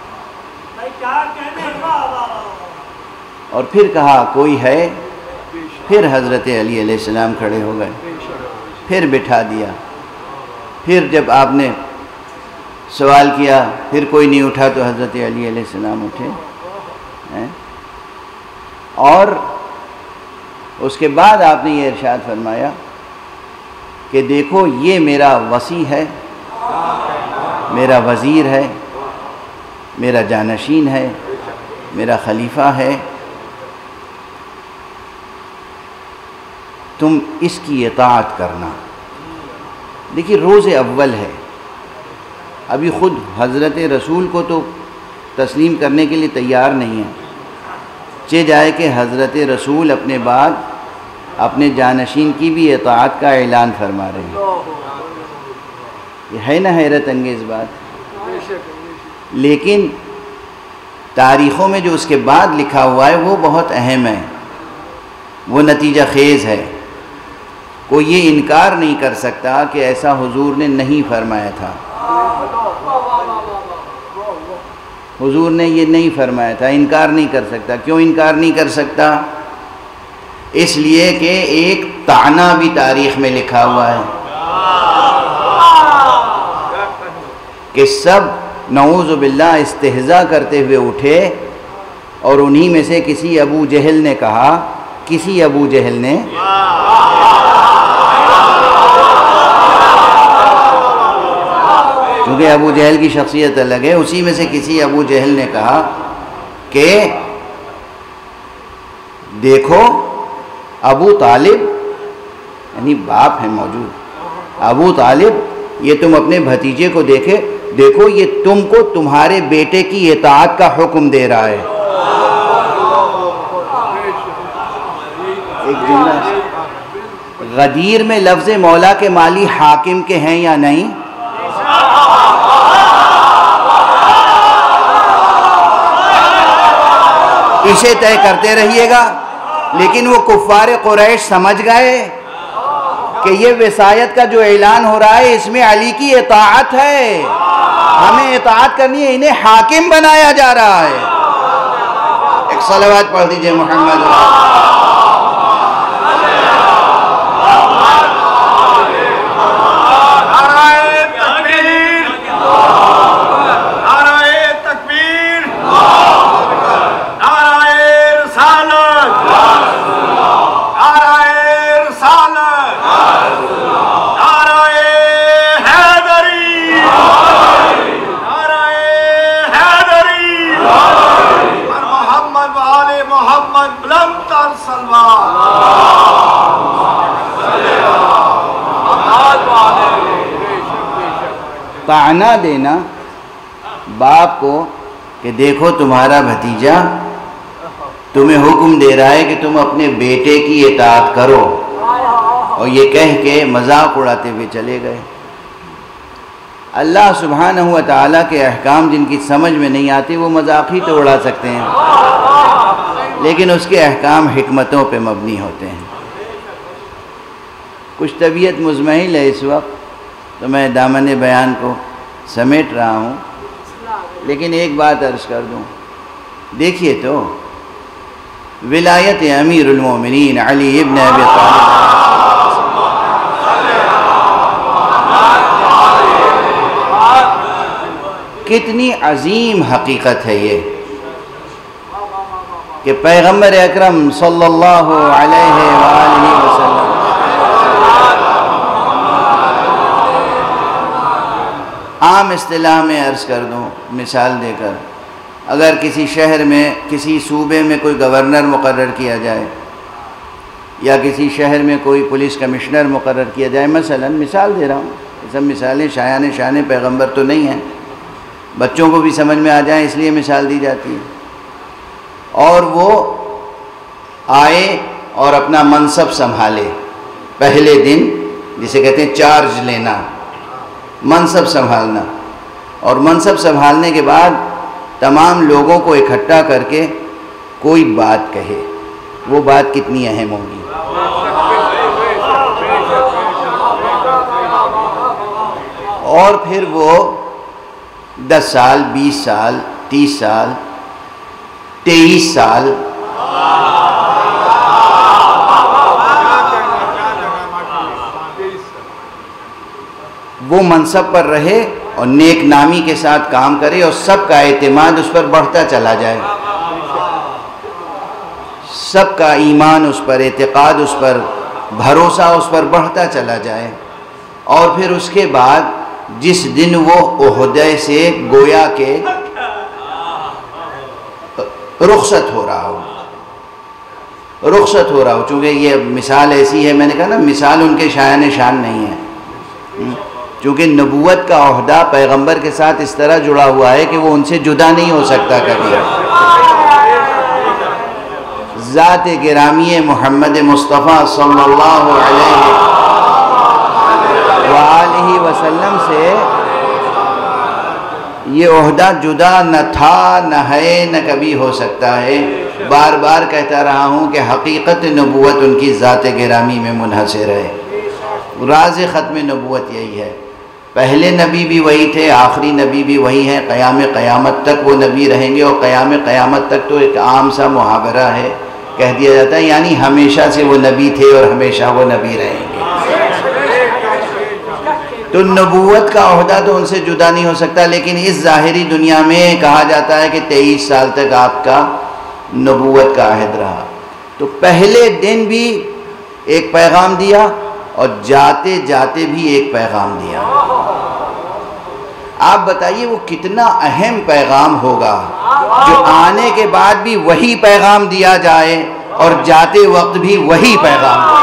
اور پھر کہا کوئی ہے، پھر حضرت علی علیہ السلام کھڑے ہو گئے، پھر بٹھا دیا. پھر جب آپ نے سوال کیا پھر کوئی نہیں اٹھا تو حضرت علی علیہ السلام اٹھے. اور اس کے بعد آپ نے یہ ارشاد فرمایا کہ دیکھو یہ میرا وصی ہے، میرا وزیر ہے، میرا جانشین ہے، میرا خلیفہ ہے، تم اس کی اطاعت کرنا. دیکھیے روز اول ہے، ابھی خود حضرت رسول کو تو تسلیم کرنے کے لیے تیار نہیں ہے. چہ جائے کہ حضرت رسول اپنے بعد اپنے جانشین کی بھی اطاعت کا اعلان فرما رہے ہیں. یہ ہے نا حیرت انگیز بات. لیکن تاریخوں میں جو اس کے بعد لکھا ہوا ہے وہ بہت اہم ہے، وہ نتیجہ خیز ہے. کوئی یہ انکار نہیں کر سکتا کہ ایسا حضور نے نہیں فرمایا تھا. حضور نے یہ نہیں فرمایا تھا، انکار نہیں کر سکتا. کیوں انکار نہیں کر سکتا؟ اس لیے کہ ایک طعنہ بھی تاریخ میں لکھا ہوا ہے کہ سب نعوذ باللہ استہزاء کرتے ہوئے اٹھے اور انہی میں سے کسی ابو جہل نے کہا، کسی ابو جہل نے کیونکہ ابو جہل کی شخصیت الگ ہے، اسی میں سے کسی ابو جہل نے کہا کہ دیکھو ابو طالب، یعنی باپ ہے موجود، ابو طالب یہ تم اپنے بھتیجے کو دیکھو یہ تم کو تمہارے بیٹے کی اطاعت کا حکم دے رہا ہے. ایک جملہ غدیر میں لفظ مولا کے مالی حاکم کے ہیں یا نہیں؟ اسے طے کرتے رہیے گا. لیکن وہ کفار قریش سمجھ گئے کہ یہ وصایت کا جو اعلان ہو رہا ہے اس میں علی کی اطاعت ہے، ہمیں اطاعت کرنی ہے، انہیں حاکم بنایا جا رہا ہے. ایک صلوات پڑھ دیجئے محمد. طعنہ دینا باپ کو کہ دیکھو تمہارا بھتیجا تمہیں حکم دے رہا ہے کہ تم اپنے بیٹے کی اطاعت کرو، اور یہ کہہ کے مذاق اڑاتے ہوئے چلے گئے. اللہ سبحانہ و تعالیٰ کے احکام جن کی سمجھ میں نہیں آتے وہ مذاق ہی تو اڑا سکتے ہیں، لیکن اس کے احکام حکمتوں پہ مبنی ہوتے ہیں. کچھ طبیعت مزمحل ہے اس وقت تو میں دامن بیان کو سمیٹ رہا ہوں، لیکن ایک بات عرض کر دوں. دیکھیے تو ولایت امیر المومنین علی ابن ابی طالب کتنی عظیم حقیقت ہے یہ کہ پیغمبر اکرم صلی اللہ علیہ وآلہ وسلم عام اصطلاح میں عرض کر دوں مثال دے کر، اگر کسی شہر میں کسی صوبے میں کوئی گورنر مقرر کیا جائے یا کسی شہر میں کوئی پولیس کمشنر مقرر کیا جائے، مثلا مثال دے رہا ہوں، یہ سب مثالیں شایان پیغمبر تو نہیں ہیں، بچوں کو بھی سمجھ میں آ جائیں اس لیے مثال دی جاتی ہے، اور وہ آئے اور اپنا منصب سنبھالے پہلے دن جسے کہتے ہیں چارج لینا، منصب سنبھالنا، اور منصب سنبھالنے کے بعد تمام لوگوں کو اکٹھا کر کے کوئی بات کہے، وہ بات کتنی اہم ہوگی۔ اور پھر وہ 10 سال 20 سال 30 سال 23 سال وہ منصب پر رہے اور نیک نامی کے ساتھ کام کرے اور سب کا اعتماد اس پر بڑھتا چلا جائے، سب کا ایمان اس پر، اعتقاد اس پر، بھروسہ اس پر بڑھتا چلا جائے، اور پھر اس کے بعد جس دن وہ عہدے سے گویا کہ رخصت ہو رہا ہو، چونکہ یہ مثال ایسی ہے، میں نے کہا نا مثال ان کے شایان شان نہیں ہے، چونکہ نبوت کا عہدہ پیغمبر کے ساتھ اس طرح جڑا ہوا ہے کہ وہ ان سے جدا نہیں ہو سکتا کبھی۔ ذات گرامی محمد مصطفیٰ صلی اللہ علیہ وآلہ وسلم سے یہ عہدہ جدا نہ تھا، نہ ہے، نہ کبھی ہو سکتا ہے۔ بار بار کہتا رہا ہوں کہ حقیقت نبوت ان کی ذات گرامی میں منحصر ہے، راز ختم نبوت یہی ہے۔ پہلے نبی بھی وہی تھے، آخری نبی بھی وہی ہیں، قیام قیامت تک وہ نبی رہیں گے، اور قیام قیامت تک تو ایک عام سا محاورہ ہے، کہہ دیا جاتا ہے یعنی ہمیشہ سے وہ نبی تھے اور ہمیشہ وہ نبی رہیں گے۔ تو نبوت کا عہدہ تو ان سے جدا نہیں ہو سکتا، لیکن اس ظاہری دنیا میں کہا جاتا ہے کہ 23 سال تک آپ کا نبوت کا عہد رہا۔ تو پہلے دن بھی ایک پیغام دیا اور جاتے جاتے بھی ایک پیغام دیا۔ آپ بتائیے وہ کتنا اہم پیغام ہوگا جو آنے کے بعد بھی وہی پیغام دیا جائے اور جاتے وقت بھی وہی پیغام دیا۔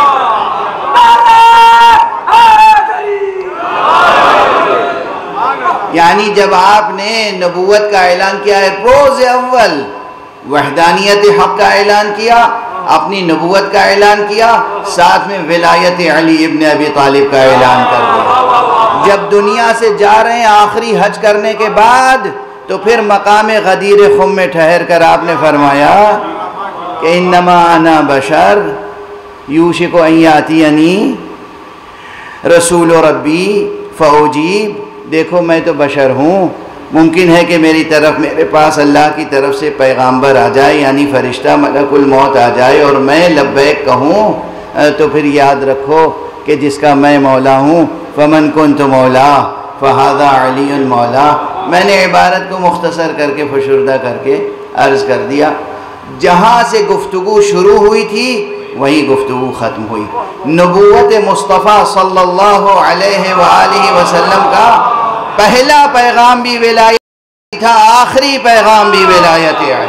یعنی جب آپ نے نبوت کا اعلان کیا ہے، روز اول وحدانیت حق کا اعلان کیا، اپنی نبوت کا اعلان کیا، ساتھ میں ولایت علی ابن ابی طالب کا اعلان کر دیا۔ جب دنیا سے جا رہے ہیں آخری حج کرنے کے بعد، تو پھر مقام غدیر خم میں ٹھہر کر آپ نے فرمایا کہ انما انا بشر یوشک ان یاتینی رسول ربی فاجیب، دیکھو میں تو بشر ہوں، ممکن ہے کہ میرے پاس اللہ کی طرف سے پیغامبر آ جائے، یعنی فرشتہ ملک الموت آ جائے اور میں لبیک کہوں، تو پھر یاد رکھو کہ جس کا میں مولا ہوں، فمن کنت مولا فہذا علی مولا۔ میں نے عبارت کو مختصر کر کے فشردہ کر کے عرض کر دیا۔ جہاں سے گفتگو شروع ہوئی تھی وہی گفتگو ختم ہوئی۔ نبوت مصطفیٰ صلی اللہ علیہ وآلہ وسلم کا پہلا پیغام بھی ولایت تھا، آخری پیغام بھی ولایت علی۔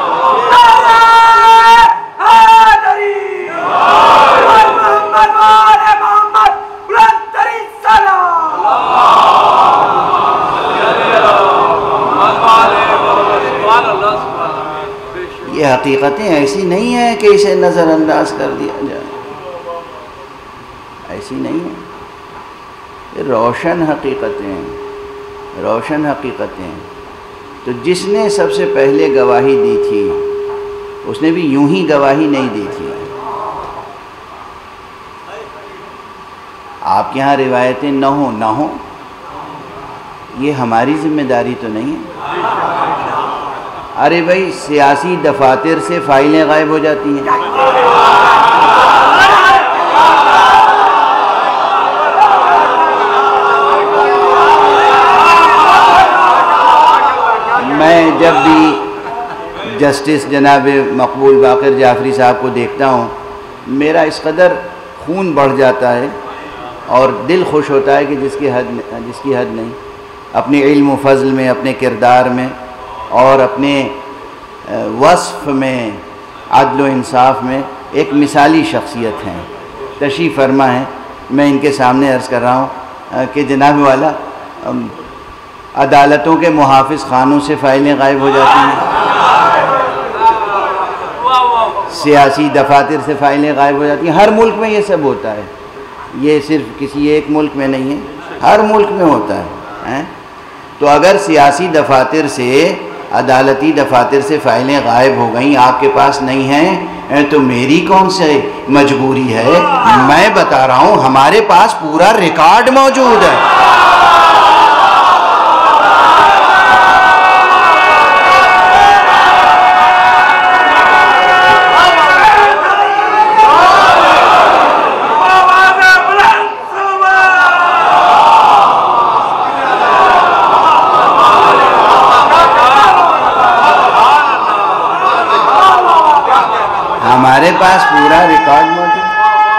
یہ حقیقتیں ایسی نہیں ہیں کہ اسے نظر انداز کر دیا جائے، ایسی نہیں ہیں، یہ روشن حقیقتیں ہیں، روشن حقیقتیں ہیں۔ تو جس نے سب سے پہلے گواہی دی تھی اس نے بھی یوں ہی گواہی نہیں دی تھی۔ آپ کے ہاں روایتیں نہ ہوں یہ ہماری ذمہ داری تو نہیں ہے۔ ارے بھائی سیاسی دفاتر سے فائلیں غائب ہو جاتی ہیں، میں جب بھی جسٹس جناب مقبول باقر جعفری صاحب کو دیکھتا ہوں میرا اس قدر خون بڑھ جاتا ہے اور دل خوش ہوتا ہے کہ جس کی حد نہیں۔ اپنے علم و فضل میں، اپنے کردار میں اور اپنے وصف میں، عدل و انصاف میں ایک مثالی شخصیت ہیں، تشریف فرما ہے۔ میں ان کے سامنے عرض کر رہا ہوں کہ جناب والا عدالتوں کے محافظ خانوں سے فائلیں غائب ہو جاتی ہیں، سیاسی دفاتر سے فائلیں غائب ہو جاتی ہیں، ہر ملک میں یہ سب ہوتا ہے۔ یہ صرف کسی ایک ملک میں نہیں ہے، ہر ملک میں ہوتا ہے۔ تو اگر سیاسی دفاتر سے، عدالتی دفاتر سے فائلیں غائب ہو گئیں، آپ کے پاس نہیں ہیں، تو میری کون سی مجبوری ہے؟ میں بتا رہا ہوں ہمارے پاس پورا ریکارڈ موجود ہے۔ ہمارے پاس پورا ریکارڈ موجود ہے۔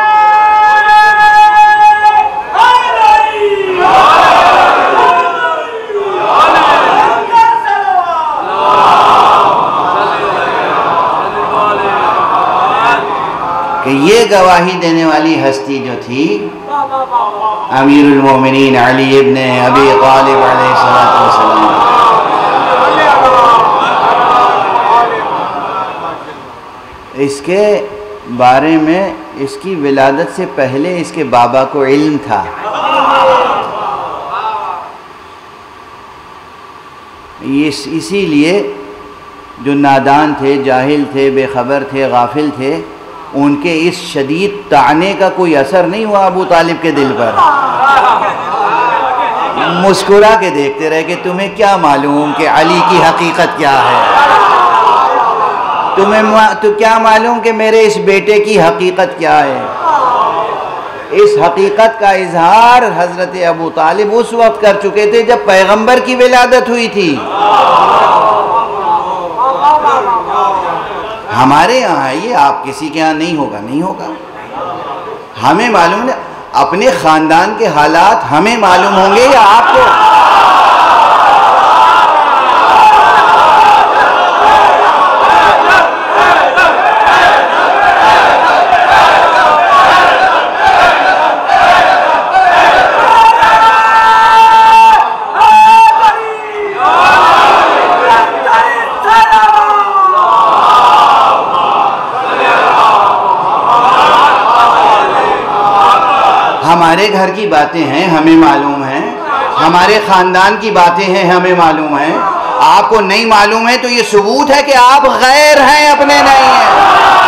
کہ یہ گواہی دینے والی ہستی جو تھی امیر المومنین علی ابن ابی طالب علیہ السلام، اس کے بارے میں اس کی ولادت سے پہلے اس کے بابا کو علم تھا۔ اسی لیے جو نادان تھے، جاہل تھے، بے خبر تھے، غافل تھے، ان کے اس شدید طعنے کا کوئی اثر نہیں ہوا ابو طالب کے دل پر۔ مسکرا کے دیکھتے رہے کہ تمہیں کیا معلوم کہ علی کی حقیقت کیا ہے، تو کیا معلوم کہ میرے اس بیٹے کی حقیقت کیا ہے۔ اس حقیقت کا اظہار حضرت ابو طالب اس وقت کر چکے تھے جب پیغمبر کی ولادت ہوئی تھی۔ ہمارے یہاں یہ آپ کسی کے یہاں نہیں ہوگا۔ ہمیں معلوم ہے، اپنے خاندان کے حالات ہمیں معلوم ہوں گے یا آپ کو؟ ہمارے گھر کی باتیں ہیں ہمیں معلوم ہیں، ہمارے خاندان کی باتیں ہیں ہمیں معلوم ہیں، آپ کو نہیں معلوم ہے تو یہ ثبوت ہے کہ آپ غیر ہیں، اپنے نہیں ہیں۔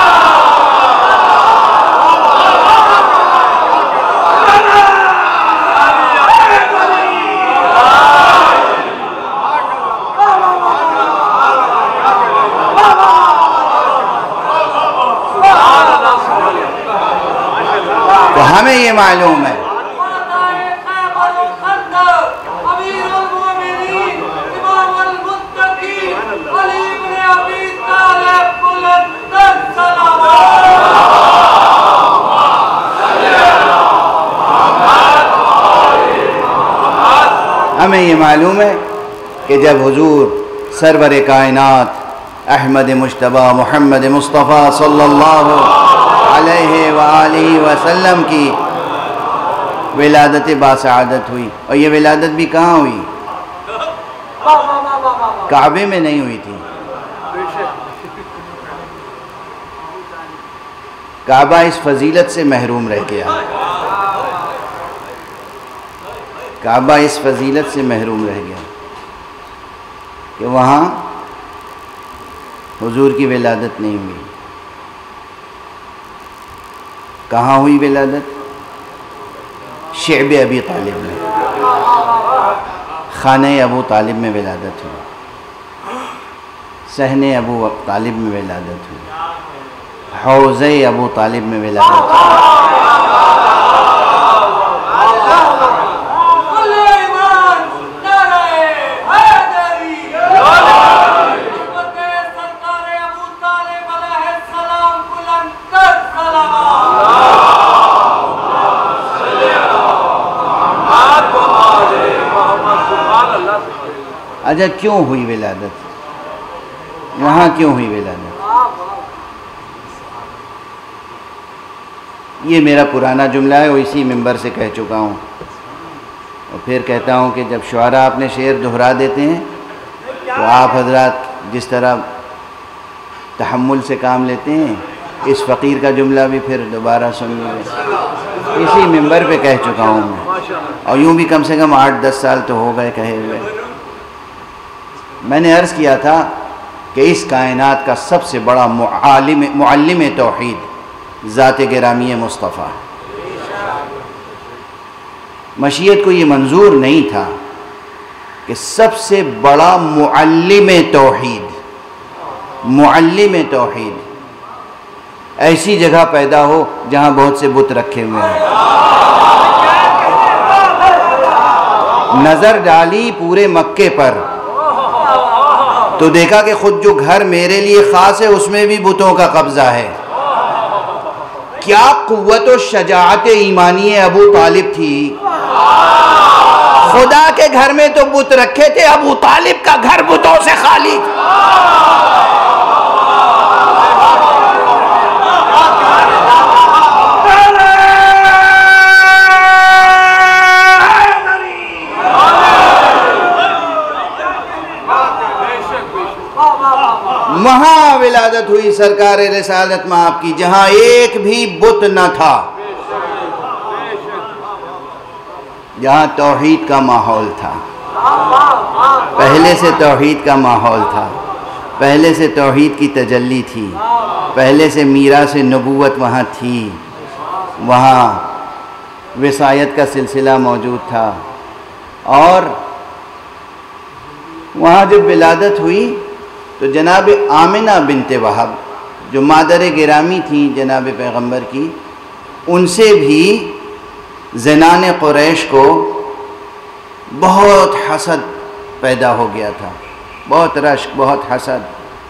تو ہمیں یہ معلوم ہے۔ ہمیں یہ معلوم ہے کہ جب حضور سرور کائنات احمد مجتبی محمد مصطفیٰ صلی اللہ علیہ وآلہ وسلم کی ولادت باسعادت ہوئی، اور یہ ولادت بھی کہاں ہوئی؟ کعبے میں نہیں ہوئی تھی۔ کعبہ اس فضیلت سے محروم رہ گیا، کعبہ اس فضیلت سے محروم رہ گیا کہ وہاں حضور کی ولادت نہیں ہوئی۔ کہاں ہوئی ولادت؟ شعب ابی طالب میں، خانہ ابو طالب میں ولادت ہوئی، صحن ابو طالب میں ولادت ہوئی، حوضہ ابو طالب میں ولادت ہوئی۔ اچھا کیوں ہوئی ولادت؟ وہاں کیوں ہوئی ولادت؟ یہ میرا پرانا جملہ ہے، وہ اسی منبر سے کہہ چکا ہوں، اور پھر کہتا ہوں کہ جب شعراء اپنے شعر دہرا دیتے ہیں تو آپ حضرات جس طرح تحمل سے کام لیتے ہیں اس فقیر کا جملہ بھی پھر دوبارہ سن لیجیے، اسی ممبر پہ کہہ چکا ہوں میں، اور یوں بھی کم سے کم 8-10 سال تو ہو گئے کہے ہوئے۔ میں نے عرض کیا تھا کہ اس کائنات کا سب سے بڑا معلم توحید ذات گرامی مصطفیٰ، مشیت کو یہ منظور نہیں تھا کہ سب سے بڑا معلم توحید ایسی جگہ پیدا ہو جہاں بہت سے بت رکھے ہوئے ہیں۔ نظر ڈالی پورے مکے پر تو دیکھا کہ خود جو گھر میرے لیے خاص ہے اس میں بھی بتوں کا قبضہ ہے۔ کیا قوت و شجاعت ایمانی ابو طالب تھی، خدا کے گھر میں تو بت رکھے تھے، ابو طالب کا گھر بتوں سے خالی تھا۔ وہاں ولادت ہوئی سرکار رسالت میں آپ کی، جہاں ایک بھی بت نہ تھا، جہاں توحید کا ماحول تھا، پہلے سے توحید کا ماحول تھا، پہلے سے توحید کی تجلی تھی، پہلے سے میراث نبوت وہاں تھی، وہاں وصایت کا سلسلہ موجود تھا، اور وہاں جب ولادت ہوئی تو جناب آمنہ بنت وہب جو مادر گرامی تھیں جناب پیغمبر کی، ان سے بھی زنان قریش کو بہت حسد پیدا ہو گیا تھا، بہت رشک، بہت حسد۔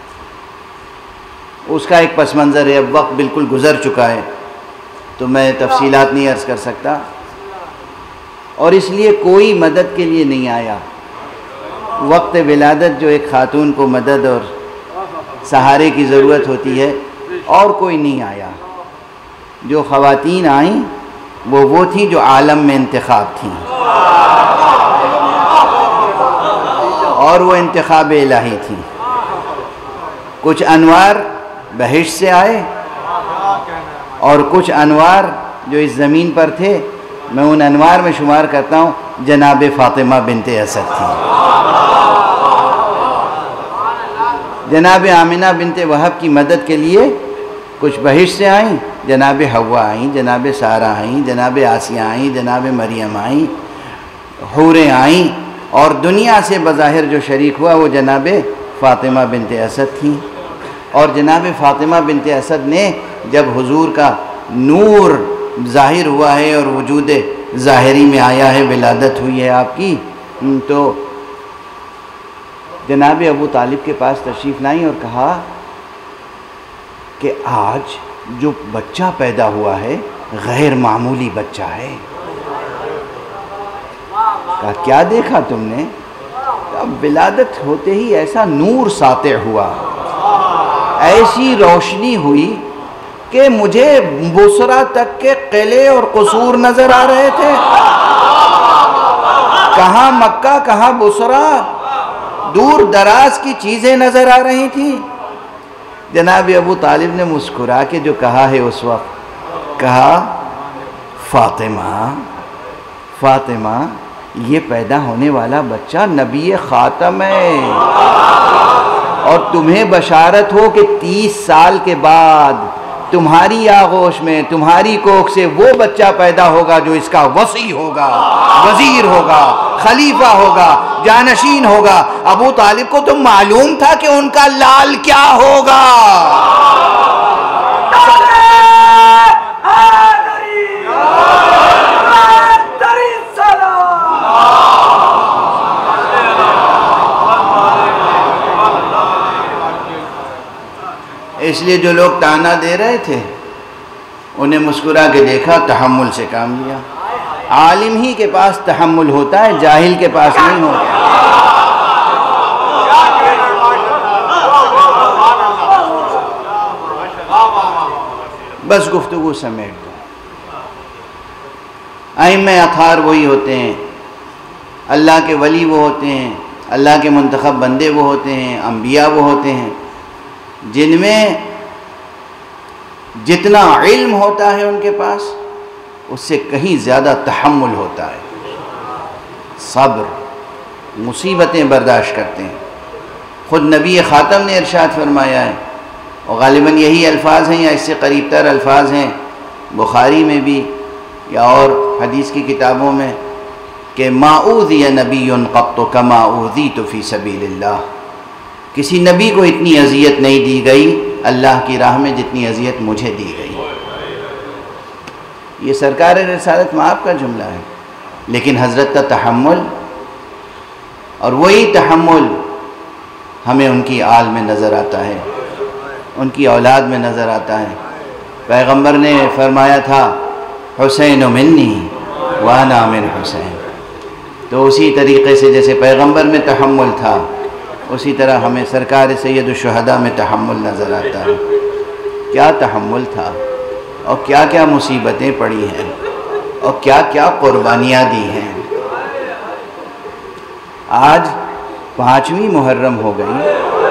اس کا ایک پس منظر ہے، اب وقت بالکل گزر چکا ہے تو میں تفصیلات نہیں عرض کر سکتا، اور اس لیے کوئی مدد کے لیے نہیں آیا۔ وقت ولادت جو ایک خاتون کو مدد اور سہارے کی ضرورت ہوتی ہے، اور کوئی نہیں آیا۔ جو خواتین آئیں وہ تھیں جو عالم میں انتخاب تھیں، اور وہ انتخاب الہی تھیں۔ کچھ انوار بہشت سے آئے اور کچھ انوار جو اس زمین پر تھے، میں ان انوار میں شمار کرتا ہوں جناب فاطمہ بنت اسد تھی۔ جناب آمنہ بنت وہب کی مدد کے لیے کچھ بہشت سے آئیں، جناب حوا آئیں، جناب سارہ آئیں، جناب آسیہ آئیں، جناب مریم آئیں، حوریں آئیں، اور دنیا سے بظاہر جو شریک ہوا وہ جناب فاطمہ بنت اسد تھیں۔ اور جناب فاطمہ بنت اسد نے جب حضور کا نور ظاہر ہوا ہے اور وجود ظاہری میں آیا ہے، ولادت ہوئی ہے آپ کی، تو جناب ابو طالب کے پاس تشریف لائیں اور کہا کہ آج جو بچہ پیدا ہوا ہے غیر معمولی بچہ ہے۔ کہا کیا دیکھا تم نے؟ اب ولادت ہوتے ہی ایسا نور ساطع ہوا، ایسی روشنی ہوئی کہ مجھے بصرہ تک کے قلعے اور قصور نظر آ رہے تھے۔ کہاں مکہ، کہاں بصرہ، دور دراز کی چیزیں نظر آ رہی تھیں۔ جناب ابو طالب نے مسکرا کے جو کہا ہے اس وقت، کہا فاطمہ فاطمہ یہ پیدا ہونے والا بچہ نبی خاتم ہے، اور تمہیں بشارت ہو کہ 30 سال کے بعد تمہاری آغوش میں، تمہاری کوکھ سے وہ بچہ پیدا ہوگا جو اس کا وصی ہوگا، وزیر ہوگا، خلیفہ ہوگا، جانشین ہوگا۔ ابو طالب کو تو معلوم تھا کہ ان کا لال کیا ہوگا۔ اس لیے جو لوگ تانا دے رہے تھے انہیں مسکرا کے دیکھا، تحمل سے کام لیا۔ عالم ہی کے پاس تحمل ہوتا ہے، جاہل کے پاس نہیں ہوتا۔ بس گفتگو سمیٹ دو۔ ائمہ اطہار وہی ہوتے ہیں، اللہ کے ولی وہ ہوتے ہیں، اللہ کے منتخب بندے وہ ہوتے ہیں، انبیاء وہ ہوتے ہیں جن میں جتنا علم ہوتا ہے ان کے پاس اس سے کہیں زیادہ تحمل ہوتا ہے، صبر، مصیبتیں برداشت کرتے ہیں۔ خود نبی خاتم نے ارشاد فرمایا ہے، اور غالباً یہی الفاظ ہیں یا اس سے قریب تر الفاظ ہیں بخاری میں بھی یا اور حدیث کی کتابوں میں، کہ ما اوذی نبی قط کما اوذیت فی سبیل اللہ، کسی نبی کو اتنی اذیت نہیں دی گئی اللہ کی راہ میں جتنی اذیت مجھے دی گئی۔ یہ سرکار رسالت مآب کا جملہ ہے، لیکن حضرت کا تحمل، اور وہی تحمل ہمیں ان کی آل میں نظر آتا ہے، ان کی اولاد میں نظر آتا ہے۔ پیغمبر نے فرمایا تھا حسین منی وانا من حسین، تو اسی طریقے سے جیسے پیغمبر میں تحمل تھا اسی طرح ہمیں سرکار سید الشہداء میں تحمل نظر آتا ہے۔ کیا تحمل تھا، اور کیا کیا مصیبتیں پڑی ہیں، اور کیا کیا قربانیاں دی ہیں۔ آج 5ویں محرم ہو گئی،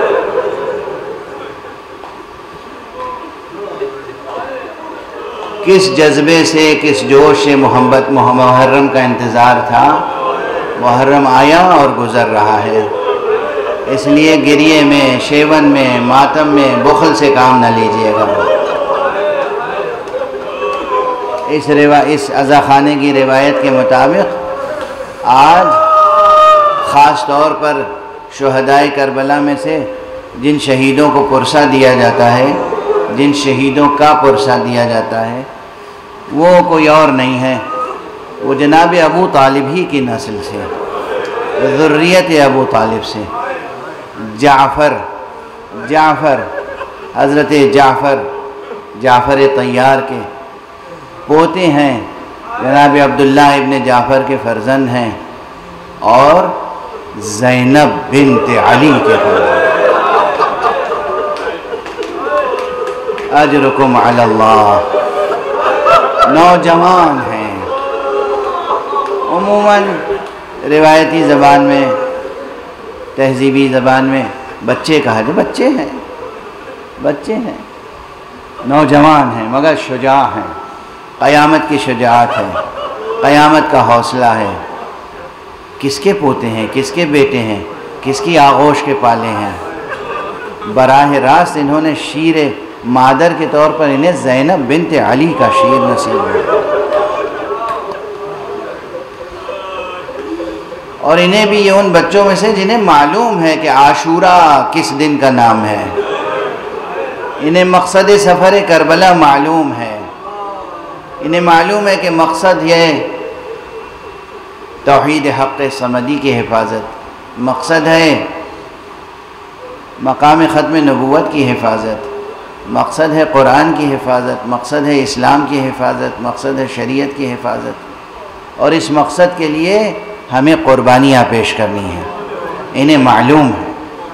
کس جذبے سے، کس جوش سے محرم کا انتظار تھا، محرم آیا اور گزر رہا ہے۔ اس لیے گریے میں، شیون میں، ماتم میں، بخل سے کام نہ لیجیے گا۔ اس عزا خانے کی روایت کے مطابق آج خاص طور پر شہدائے کربلا میں سے جن شہیدوں کو پرسہ دیا جاتا ہے، جن شہیدوں کا پرسہ دیا جاتا ہے، وہ کوئی اور نہیں ہے، وہ جناب ابو طالب ہی کی نسل سے، ذریت ابو طالب سے، جعفر حضرت جعفر طیار کے پوتے ہیں، جناب عبداللہ ابن جعفر کے فرزند ہیں، اور زینب بنت علی کے فرزند۔ اجرکم علی اللہ، نوجوان ہیں۔ عموماً روایتی زبان میں، تہذیبی زبان میں بچے کہا جائے، بچے ہیں، نوجوان ہیں مگر شجاع ہیں، قیامت کی شجاعت ہے، قیامت کا حوصلہ ہے۔ کس کے پوتے ہیں، کس کے بیٹے ہیں، کس کی آغوش کے پالے ہیں؟ براہ راست انہوں نے شیر مادر کے طور پر انہیں زینب بنت علی کا شیر نصیب ہے، اور انہیں بھی یہ ان بچوں میں سے جنہیں معلوم ہے کہ عاشوراء کس دن کا نام ہے، انہیں مقصد سفر کربلا معلوم ہے، انہیں معلوم ہے کہ مقصد یہ توحید حق صمدی کی حفاظت، مقصد ہے مقام ختم نبوت کی حفاظت، مقصد ہے قرآن کی حفاظت، مقصد ہے اسلام کی حفاظت، مقصد ہے شریعت کی حفاظت، اور اس مقصد کے لیے ہمیں قربانیاں پیش کرنی ہیں، انہیں معلوم ہے۔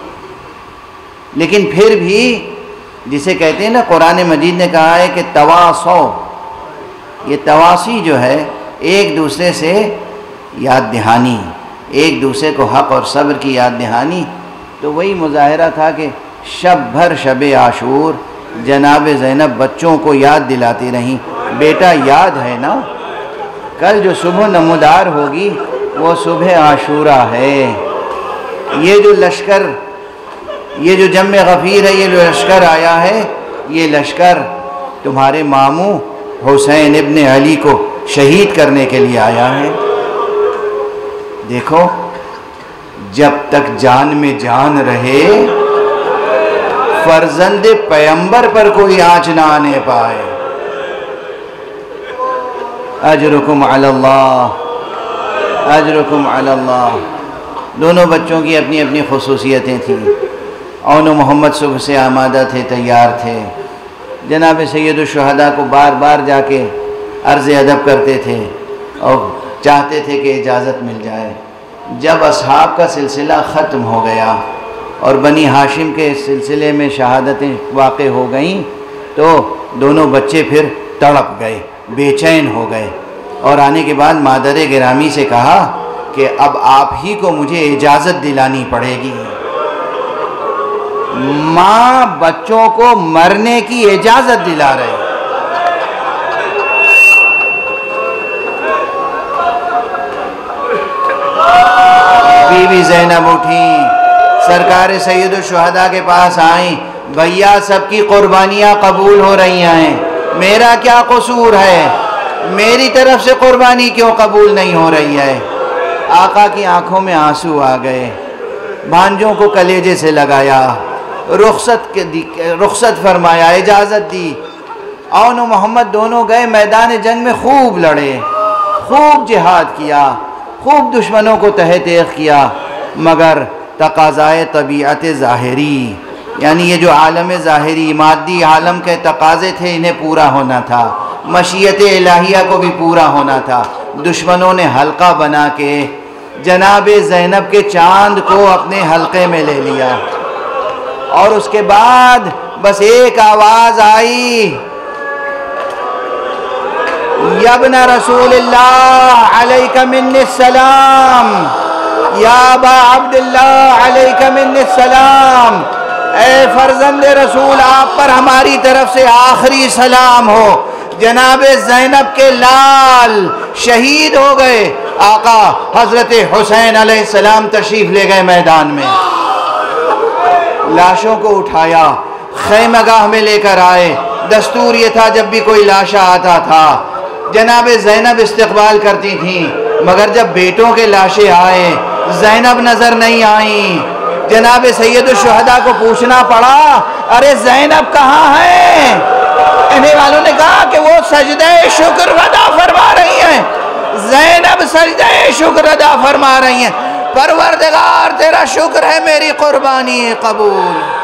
لیکن پھر بھی جسے کہتے ہیں نا، قرآن مجید نے کہا ہے کہ تواصو، یہ تواصی جو ہے ایک دوسرے سے یاد دہانی، ایک دوسرے کو حق اور صبر کی یاد دہانی، تو وہی مظاہرہ تھا کہ شب بھر شب عاشور جناب زینب بچوں کو یاد دلاتی رہیں، بیٹا یاد ہے نا، کل جو صبح نمودار ہوگی وہ صبح عاشوراء ہے۔ یہ جو لشکر، یہ جو جم غفیر ہے، یہ جو لشکر آیا ہے، یہ لشکر تمہارے ماموں حسین ابن علی کو شہید کرنے کے لیے آیا ہے۔ دیکھو، جب تک جان میں جان رہے فرزند پیغمبر پر کوئی آنچ نہ آنے پائے۔ اجرکم علی اللہ، اجرکم علی اللہ۔ دونوں بچوں کی اپنی اپنی خصوصیتیں تھیں۔ اون و محمد صبح سے آمادہ تھے، تیار تھے، جناب سید الشہداء کو بار بار جا کے عرض ادب کرتے تھے اور چاہتے تھے کہ اجازت مل جائے۔ جب اصحاب کا سلسلہ ختم ہو گیا اور بنی ہاشم کے سلسلے میں شہادتیں واقع ہو گئیں، تو دونوں بچے پھر تڑپ گئے، بے چین ہو گئے، اور آنے کے بعد مادر گرامی سے کہا کہ اب آپ ہی کو مجھے اجازت دلانی پڑے گی۔ ماں بچوں کو مرنے کی اجازت دلا رہے، بی بی زینب اٹھیں، سرکار سید الشہداء کے پاس آئیں، بھیا سب کی قربانیاں قبول ہو رہی ہیں، میرا کیا قصور ہے؟ میری طرف سے قربانی کیوں قبول نہیں ہو رہی ہے؟ آقا کی آنکھوں میں آنسو آ گئے، بھانجوں کو کلیجے سے لگایا، رخصت فرمایا، اجازت دی۔ عون و محمد دونوں گئے میدان جنگ میں، خوب لڑے، خوب جہاد کیا، خوب دشمنوں کو تہہ تیغ کیا، مگر تقاضائے طبیعت ظاہری، یعنی یہ جو عالم ظاہری مادی عالم کے تقاضے تھے انہیں پورا ہونا تھا، مشیت الہیہ کو بھی پورا ہونا تھا۔ دشمنوں نے حلقہ بنا کے جناب زینب کے چاند کو اپنے حلقے میں لے لیا، اور اس کے بعد بس ایک آواز آئی، یا ابن رسول اللہ علیک منی السلام، یا ابا عبداللہ علیک منی السلام، اے فرزند رسول آپ پر ہماری طرف سے آخری سلام ہو، جناب زینب کے لال شہید ہو گئے۔ آقا حضرت حسین علیہ السلام تشریف لے گئے میدان میں، لاشوں کو اٹھایا، خیمہ گاہ میں لے کر آئے۔ دستور یہ تھا جب بھی کوئی لاشا آتا تھا جناب زینب استقبال کرتی تھیں، مگر جب بیٹوں کے لاشیں آئے زینب نظر نہیں آئیں۔ جناب سید الشہداء کو پوچھنا پڑا، ارے زینب کہاں ہیں؟ کہنے والوں نے کہا کہ وہ سجدہ شکر ادا فرما رہی ہیں، زینب سجدہ شکر ادا فرما رہی ہیں۔ پروردگار تیرا شکر ہے، میری قربانی قبول۔